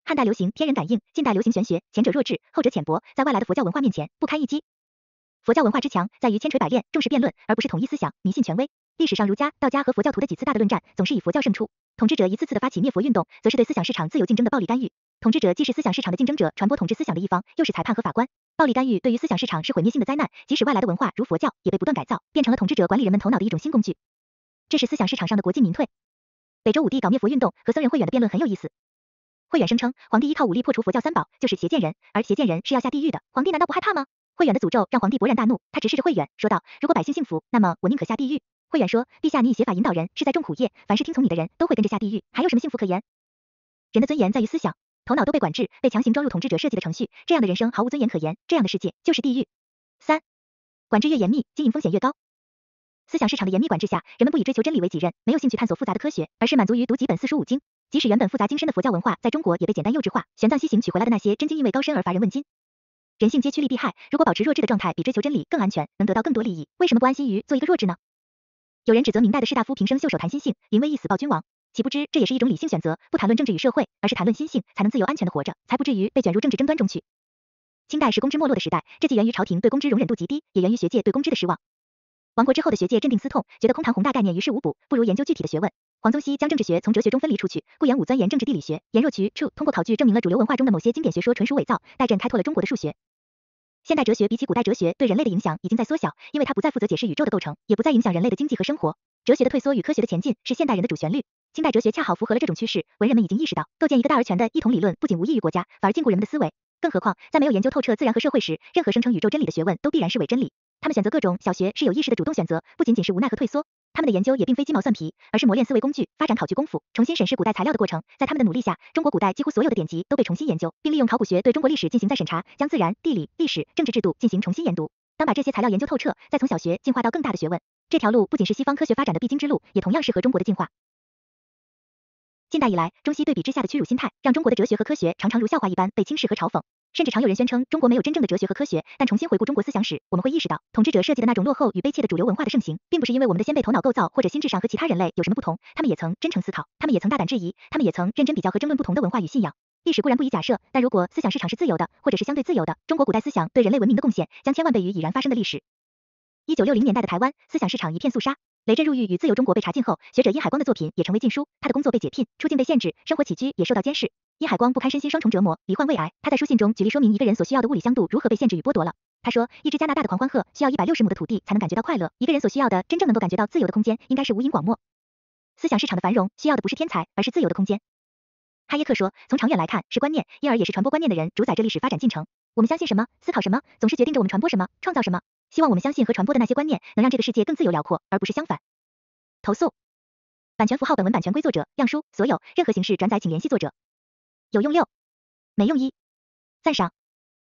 Speaker 1: 汉代流行天人感应，近代流行玄学，前者弱智，后者浅薄，在外来的佛教文化面前不堪一击。佛教文化之强，在于千锤百炼，重视辩论，而不是统一思想，迷信权威。历史上儒家、道家和佛教徒的几次大的论战，总是以佛教胜出。统治者一次次的发起灭佛运动，则是对思想市场自由竞争的暴力干预。统治者既是思想市场的竞争者，传播统治思想的一方，又是裁判和法官。暴力干预对于思想市场是毁灭性的灾难，即使外来的文化如佛教，也被不断改造，变成了统治者管理人们头脑的一种新工具。这是思想市场上的国进民退。北周武帝搞灭佛运动和僧人慧远的辩论很有意思。慧远声称皇帝依靠武力破除佛教三宝，就是邪见人，而邪见人是要下地狱的，皇帝难道不害怕吗？慧远的诅咒让皇帝勃然大怒，他直视着慧远说道：如果百姓幸福，那么我宁可下地狱。慧远说：陛下，你以邪法引导人，是在种苦业，凡是听从你的人都会跟着下地狱，还有什么幸福可言？人的尊严在于思想，头脑都被管制，被强行装入统治者设计的程序，这样的人生毫无尊严可言，这样的世界就是地狱。三、管制越严密，经营风险越高。思想市场的严密管制下，人们不以追求真理为己任，没有兴趣探索复杂的科学，而是满足于读几本四书五经。即使原本复杂精深的佛教文化在中国也被简单幼稚化，玄奘西行取回来的那些真经因为高深而乏人问津。人性皆趋利避害，如果保持弱智的状态比追求真理更安全，能得到更多利益，为什么不安心于做一个弱智呢？有人指责明代的士大夫平生袖手谈心性，临危一死报君王，岂不知这也是一种理性选择，不谈论政治与社会，而是谈论心性，才能自由安全的活着，才不至于被卷入政治争端中去。清代是公知没落的时代，这既源于朝廷对公知容忍度极低，也源于学界对公知的失望。亡国之后的学界镇定思痛，觉得空谈宏大概念于事无补，不如研究具体的学问。黄宗羲将政治学从哲学中分离出去，顾炎武钻研政治地理学，颜若渠 Chu 通过考据证明了主流文化中的某些经典学说纯属伪造，代朕开拓了中国的数学。现代哲学比起古代哲学对人类的影响已经在缩小，因为它不再负责解释宇宙的构成，也不再影响人类的经济和生活。哲学的退缩与科学的前进是现代人的主旋律。清代哲学恰好符合了这种趋势，文人们已经意识到，构建一个大而全的一统理论不仅无益于国家，反而禁锢人们的思维。更何况，在没有研究透彻自然和社会时，任何声称宇宙真理的学问都必然是伪真理。他们选择各种小学是有意识的主动选择，不仅仅是无奈和退缩，他们的研究也并非鸡毛蒜皮，而是磨练思维工具，发展考据功夫，重新审视古代材料的过程。在他们的努力下，中国古代几乎所有的典籍都被重新研究，并利用考古学对中国历史进行再审查，将自然、地理、历史、政治制度进行重新研读。当把这些材料研究透彻，再从小学进化到更大的学问，这条路不仅是西方科学发展的必经之路，也同样适合中国的进化。近代以来，中西对比之下的屈辱心态，让中国的哲学和科学常常如笑话一般被轻视和嘲讽。甚至常有人宣称中国没有真正的哲学和科学，但重新回顾中国思想史，我们会意识到，统治者设计的那种落后与悲切的主流文化的盛行，并不是因为我们的先辈头脑构造或者心智上和其他人类有什么不同，他们也曾真诚思考，他们也曾大胆质疑，他们也曾认真比较和争论不同的文化与信仰。历史固然不宜假设，但如果思想市场是自由的，或者是相对自由的，中国古代思想对人类文明的贡献将千万倍于已然发生的历史。一九六零年代的台湾，思想市场一片肃杀。雷震入狱与自由中国被查禁后，学者殷海光的作品也成为禁书，他的工作被解聘，出境被限制，生活起居也受到监视。殷海光不堪身心双重折磨，罹患胃癌。他在书信中举例说明一个人所需要的物理香度如何被限制与剥夺了。他说，一只加拿大的狂欢鹤需要一百六十亩的土地才能感觉到快乐，一个人所需要的真正能够感觉到自由的空间，应该是无垠广漠。思想市场的繁荣需要的不是天才，而是自由的空间。哈耶克说，从长远来看是观念，因而也是传播观念的人主宰着历史发展进程。我们相信什么，思考什么，总是决定着我们传播什么，创造什么。希望我们相信和传播的那些观念，能让这个世界更自由辽阔，而不是相反。投诉：版权符号本文版权归作者、样书、所有，任何形式转载请联系作者。有用六，没用一，赞赏。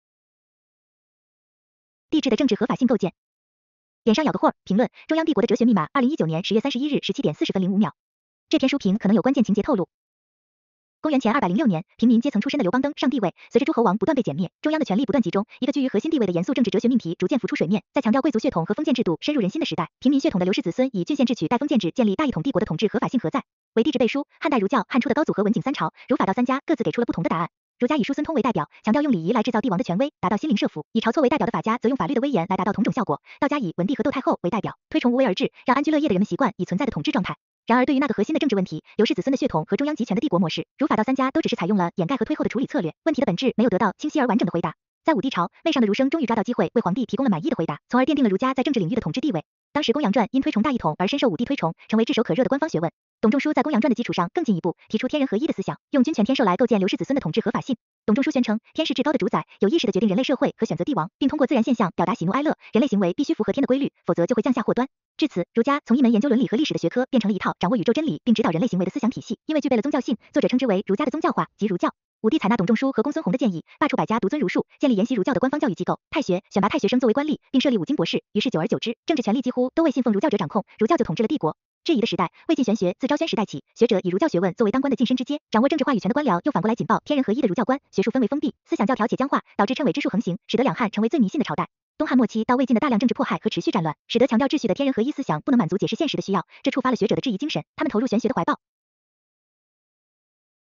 Speaker 1: 帝制的政治合法性构建。点上咬个货，评论中央帝国的哲学密码，二零一九年十月三十一日十七点四十分零五秒。这篇书评可能有关键情节透露。公元前二百零六年，平民阶层出身的刘邦登上帝位，随着诸侯王不断被歼灭，中央的权力不断集中，一个居于核心地位的严肃政治哲学命题逐渐浮出水面。在强调贵族血统和封建制度深入人心的时代，平民血统的刘氏子孙以郡县制取代封建制，建立大一统帝国的统治合法性何在？为帝制背书，汉代儒教汉初的高祖和文景三朝，儒法道三家各自给出了不同的答案。儒家以叔孙通为代表，强调用礼仪来制造帝王的权威，达到心灵摄服；以晁错为代表的法家则用法律的威严来达到同种效果。道家以文帝和窦太后为代表，推崇无为而治，让安居乐业的人们习惯已存在的统治状态。然而，对于那个核心的政治问题，刘氏子孙的血统和中央集权的帝国模式，儒法道三家都只是采用了掩盖和推后的处理策略，问题的本质没有得到清晰而完整的回答。在武帝朝，妹上的儒生终于抓到机会，为皇帝提供了满意的回答，从而奠定了儒家在政治领域的统治地位。当时《公羊传》因推崇大一统而深受武帝推崇，成为炙手可热的官方学问。董仲舒在《公羊传》的基础上更进一步，提出天人合一的思想，用君权天授来构建刘氏子孙的统治合法性。董仲舒宣称，天是至高的主宰，有意识地决定人类社会和选择帝王，并通过自然现象表达喜怒哀乐，人类行为必须符合天的规律，否则就会降下祸端。至此，儒家从一门研究伦理和历史的学科，变成了一套掌握宇宙真理并指导人类行为的思想体系。因为具备了宗教性，作者称之为儒家的宗教化，即儒教。武帝采纳董仲舒和公孙弘的建议，罢黜百家，独尊儒术，建立沿袭儒教的官方教育机构太学，选拔太学生作为官吏，并设立五经博士。于是久而久之，政治权力几乎都为信奉儒教者掌控，儒教就统治了帝国。质疑的时代，魏晋玄学自昭宣时代起，学者以儒教学问作为当官的晋升之阶，掌握政治话语权的官僚又反过来紧抱天人合一的儒教观，学术氛围封闭，思想教条且僵化，导致称伪之术横行，使得两汉成为最迷信的朝代。东汉末期到魏晋的大量政治迫害和持续战乱，使得强调秩序的天人合一思想不能满足解释现实的需要，这触发了学者的质疑精神，他们投入玄学的怀抱。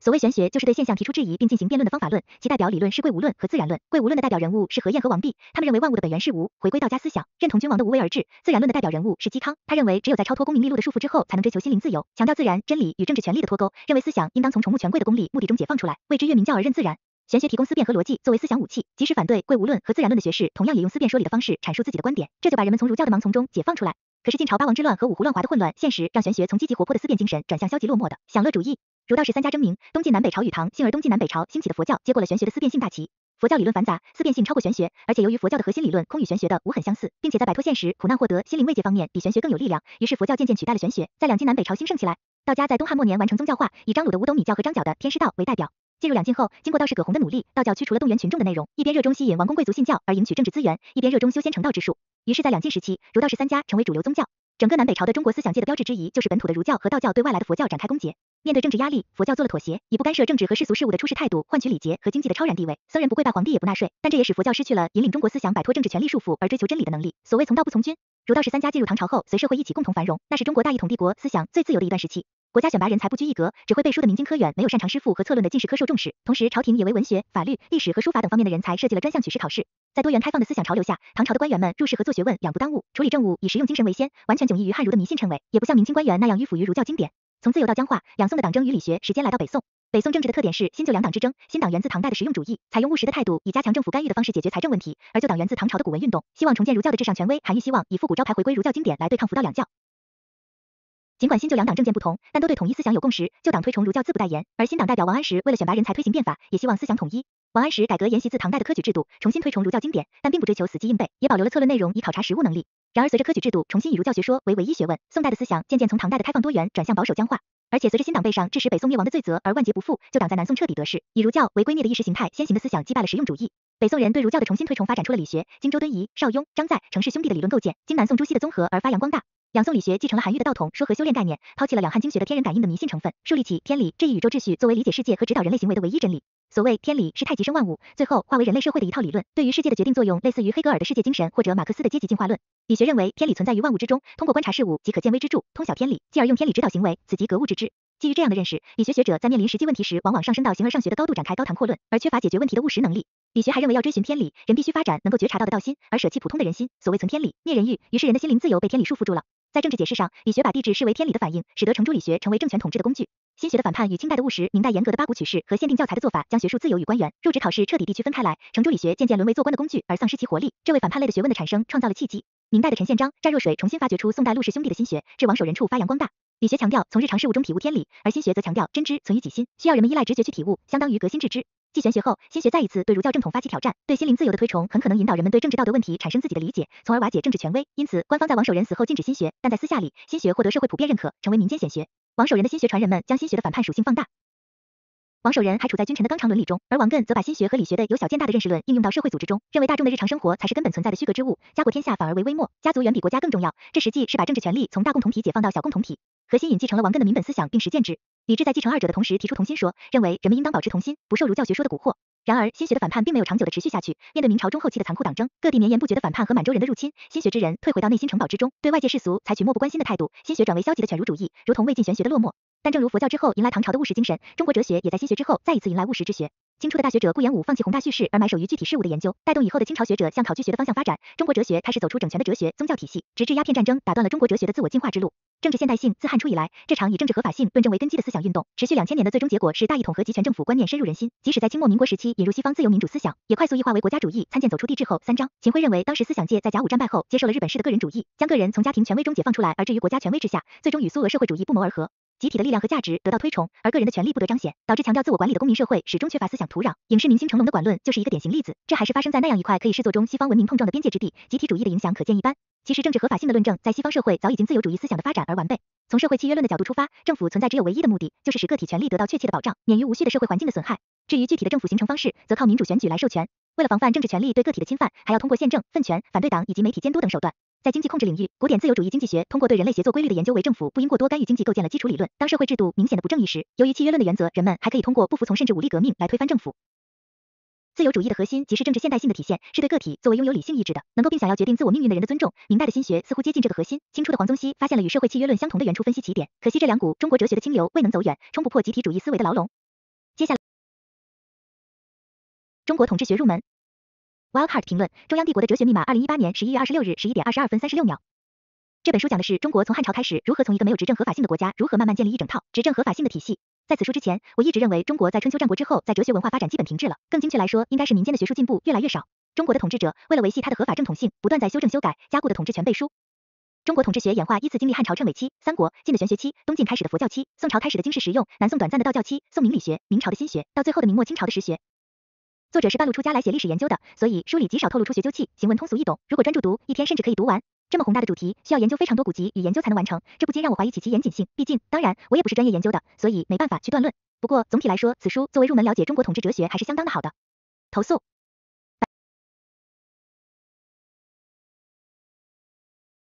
Speaker 1: 所谓玄学，就是对现象提出质疑并进行辩论的方法论，其代表理论是贵无论和自然论。贵无论的代表人物是何晏和王弼，他们认为万物的本源是无，回归道家思想，认同君王的无为而治。自然论的代表人物是嵇康，他认为只有在超脱功名利禄的束缚之后，才能追求心灵自由，强调自然、真理与政治权力的脱钩，认为思想应当从崇慕权贵的功利目的中解放出来，为之越明教而认自然。玄学提供思辨和逻辑作为思想武器，即使反对贵无论和自然论的学士，同样也用思辨说理的方式阐述自己的观点，这就把人们从儒教的盲从中解放出来。可是晋朝八王之乱和五胡乱华的混乱现实，让玄学从积极活泼的思辨精神转向消极落寞的享乐主义。儒道是三家争鸣，东晋南北朝与唐，幸而东晋南北朝兴起的佛教接过了玄学的思辨性大旗。佛教理论繁杂，思辨性超过玄学，而且由于佛教的核心理论空与玄学的无很相似，并且在摆脱现实、苦难获得心灵慰藉方面比玄学更有力量，于是佛教渐渐取代了玄学，在两晋南北朝兴盛起来。道家在东汉末年完成宗教化，以张鲁的五斗米教和张角的天师道为代表。进入两晋后，经过道士葛洪的努力，道教驱除了动员群众的内容，一边热衷吸引王公贵族信教而赢取政治资源，一边热衷修仙成道之术。于是，在两晋时期，儒道释三家成为主流宗教。整个南北朝的中国思想界的标志之一，就是本土的儒教和道教对外来的佛教展开攻讦。面对政治压力，佛教做了妥协，以不干涉政治和世俗事务的出世态度，换取礼节和经济的超然地位。僧人不跪拜皇帝，也不纳税，但这也使佛教失去了引领中国思想摆脱政治权力束缚而追求真理的能力。所谓从道不从君，儒道释三家进入唐朝后，随社会一起共同繁荣，那是中国大一统帝国思想最自由的一段时期。国家选拔人才不拘一格，只会背书的明经科远没有擅长诗赋和策论的进士科受重视，同时朝廷也为文学、法律、历史和书法等方面的人才设计了专项取士考试。在多元开放的思想潮流下，唐朝的官员们入仕和做学问两不耽误，处理政务以实用精神为先，完全迥异于汉儒的迷信谶纬，也不像明清官员那样迂腐于儒教经典。从自由到僵化，两宋的党争与理学时间来到北宋。北宋政治的特点是新旧两党之争，新党源自唐代的实用主义，采用务实的态度，以加强政府干预的方式解决财政问题；而旧党源自唐朝的古文运动，希望重建儒教的至上权威，韩愈希望以复古招牌回归儒教经典来对抗佛道两教。尽管新旧两党政见不同，但都对统一思想有共识。旧党推崇儒教自不代言，而新党代表王安石为了选拔人才推行变法，也希望思想统一。王安石改革沿袭自唐代的科举制度，重新推崇儒教经典，但并不追求死记硬背，也保留了策论内容以考察实务能力。然而随着科举制度重新以儒教学说为唯一学问，宋代的思想渐渐从唐代的开放多元转向保守僵化。而且随着新党背上致使北宋灭亡的罪责而万劫不复，旧党在南宋彻底得势，以儒教为圭臬的意识形态先行的思想击败了实用主义。北宋人对儒教的重新推崇发展出了理学，经周敦颐、邵雍、张载、程氏兄弟的理论构建，经南宋朱熹的综合而发扬光大。两宋理学继承了韩愈的道统说和修炼概念，抛弃了两汉经学的天人感应的迷信成分，树立起天理这一宇宙秩序作为理解世界和指导人类行为的唯一真理。所谓天理是太极生万物，最后化为人类社会的一套理论，对于世界的决定作用类似于黑格尔的世界精神或者马克思的阶级进化论。理学认为天理存在于万物之中，通过观察事物即可见微知著，通晓天理，继而用天理指导行为，此即格物致知。基于这样的认识，理学学者在面临实际问题时，往往上升到形而上学的高度展开高谈阔论，而缺乏解决问题的务实能力。理学还认为要追寻天理，人必须发展能够觉察到的道心，而舍弃普通的人心。所谓存天理，灭人欲，于是人的心灵自由被天理束缚住了。在政治解释上，理学把帝制视为天理的反应，使得程朱理学成为政权统治的工具。新学的反叛与清代的务实、明代严格的八股取士和限定教材的做法，将学术自由与官员、入职考试彻底地区分开来。程朱理学渐渐沦为做官的工具，而丧失其活力，这为反叛类的学问的产生创造了契机。明代的陈宪章、湛若水重新发掘出宋代陆氏兄弟的心学，至王守仁处发扬光大。理学强调从日常事物中体悟天理，而新学则强调真知存于己心，需要人们依赖直觉去体悟，相当于革新致知。继玄学后，新学再一次对儒教正统发起挑战，对心灵自由的推崇很可能引导人们对政治道德问题产生自己的理解，从而瓦解政治权威。因此，官方在王守仁死后禁止新学，但在私下里，新学获得社会普遍认可，成为民间显学。王守仁的新学传人们将新学的反叛属性放大。王守仁还处在君臣的纲常伦理中，而王艮则把新学和理学的由小见大的认识论应用到社会组织中，认为大众的日常生活才是根本存在的虚格之物，家国天下反而为微末，家族远比国家更重要。这实际是把政治权力从大共同体解放到小共同体。核心引继承了王艮的民本思想并实践之。李治在继承二者的同时提出同心说，认为人们应当保持同心，不受儒教学说的蛊惑。然而新学的反叛并没有长久的持续下去，面对明朝中后期的残酷党争，各地绵延不绝的反叛和满洲人的入侵，新学之人退回到内心城堡之中，对外界世俗采取漠不关心的态度，新学转为消极的犬儒主义，如同魏晋玄学的落寞。但正如佛教之后迎来唐朝的务实精神，中国哲学也在新学之后再一次迎来务实之学。清初的大学者顾炎武放弃宏大叙事而埋首于具体事物的研究，带动以后的清朝学者向考据学的方向发展，中国哲学开始走出整全的哲学宗教体系，直至鸦片战争打断了中国哲学的自我进化之路。政治现代性自汉初以来，这场以政治合法性论证为根基的思想运动，持续两千年的最终结果是大一统和集权政府观念深入人心。即使在清末民国时期引入西方自由民主思想，也快速异化为国家主义。参见走出帝制后三章。秦晖认为，当时思想界在甲午战败后接受了日本式的个人主义，将个人从家庭权威中解放出来，而置于国家权威之下，最终与苏俄社会主义不谋而合。集体的力量和价值得到推崇，而个人的权利不得彰显，导致强调自我管理的公民社会始终缺乏思想土壤。影视明星成龙的管论就是一个典型例子，这还是发生在那样一块可以视作中西方文明碰撞的边界之地，集体主义的影响可见一斑。其实政治合法性的论证在西方社会早已经自由主义思想的发展而完备。从社会契约论的角度出发，政府存在只有唯一的目的，就是使个体权利得到确切的保障，免于无序的社会环境的损害。至于具体的政府形成方式，则靠民主选举来授权。为了防范政治权利对个体的侵犯，还要通过宪政、分权、反对党以及媒体监督等手段。在经济控制领域，古典自由主义经济学通过对人类协作规律的研究为政府不应过多干预经济构建了基础理论。当社会制度明显的不正义时，由于契约论的原则，人们还可以通过不服从甚至武力革命来推翻政府。自由主义的核心即是政治现代性的体现，是对个体作为拥有理性意志的、能够并想要决定自我命运的人的尊重。明代的新学似乎接近这个核心，清初的黄宗羲发现了与社会契约论相同的原初分析起点，可惜这两股中国哲学的清流未能走远，冲不破集体主义思维的牢笼。 接下来，中国统治学入门。Wildcard 评论：中央帝国的哲学密码，二零一八年十一月二十六日十一点二十二分三十六秒。这本书讲的是中国从汉朝开始，如何从一个没有执政合法性的国家，如何慢慢建立一整套执政合法性的体系。在此书之前，我一直认为中国在春秋战国之后，在哲学文化发展基本停滞了。更精确来说，应该是民间的学术进步越来越少。中国的统治者为了维系他的合法正统性，不断在修正修改，加固的统治全背书。中国统治学演化依次经历汉朝谶纬期、三国、晋的玄学期、东晋开始的佛教期、宋朝开始的经世实用、南宋短暂的道教期、宋明理学、明朝的心学，到最后的明末清朝的实学。作者是半路出家来写历史研究的，所以书里极少透露出学究气，行文通俗易懂。如果专注读，一天甚至可以读完。这么宏大的主题，需要研究非常多古籍与研究才能完成，这不禁让我怀疑起其严谨性。毕竟，当然，我也不是专业研究的，所以没办法去断论。不过总体来说，此书作为入门了解中国统治哲学还是相当的好的。投诉。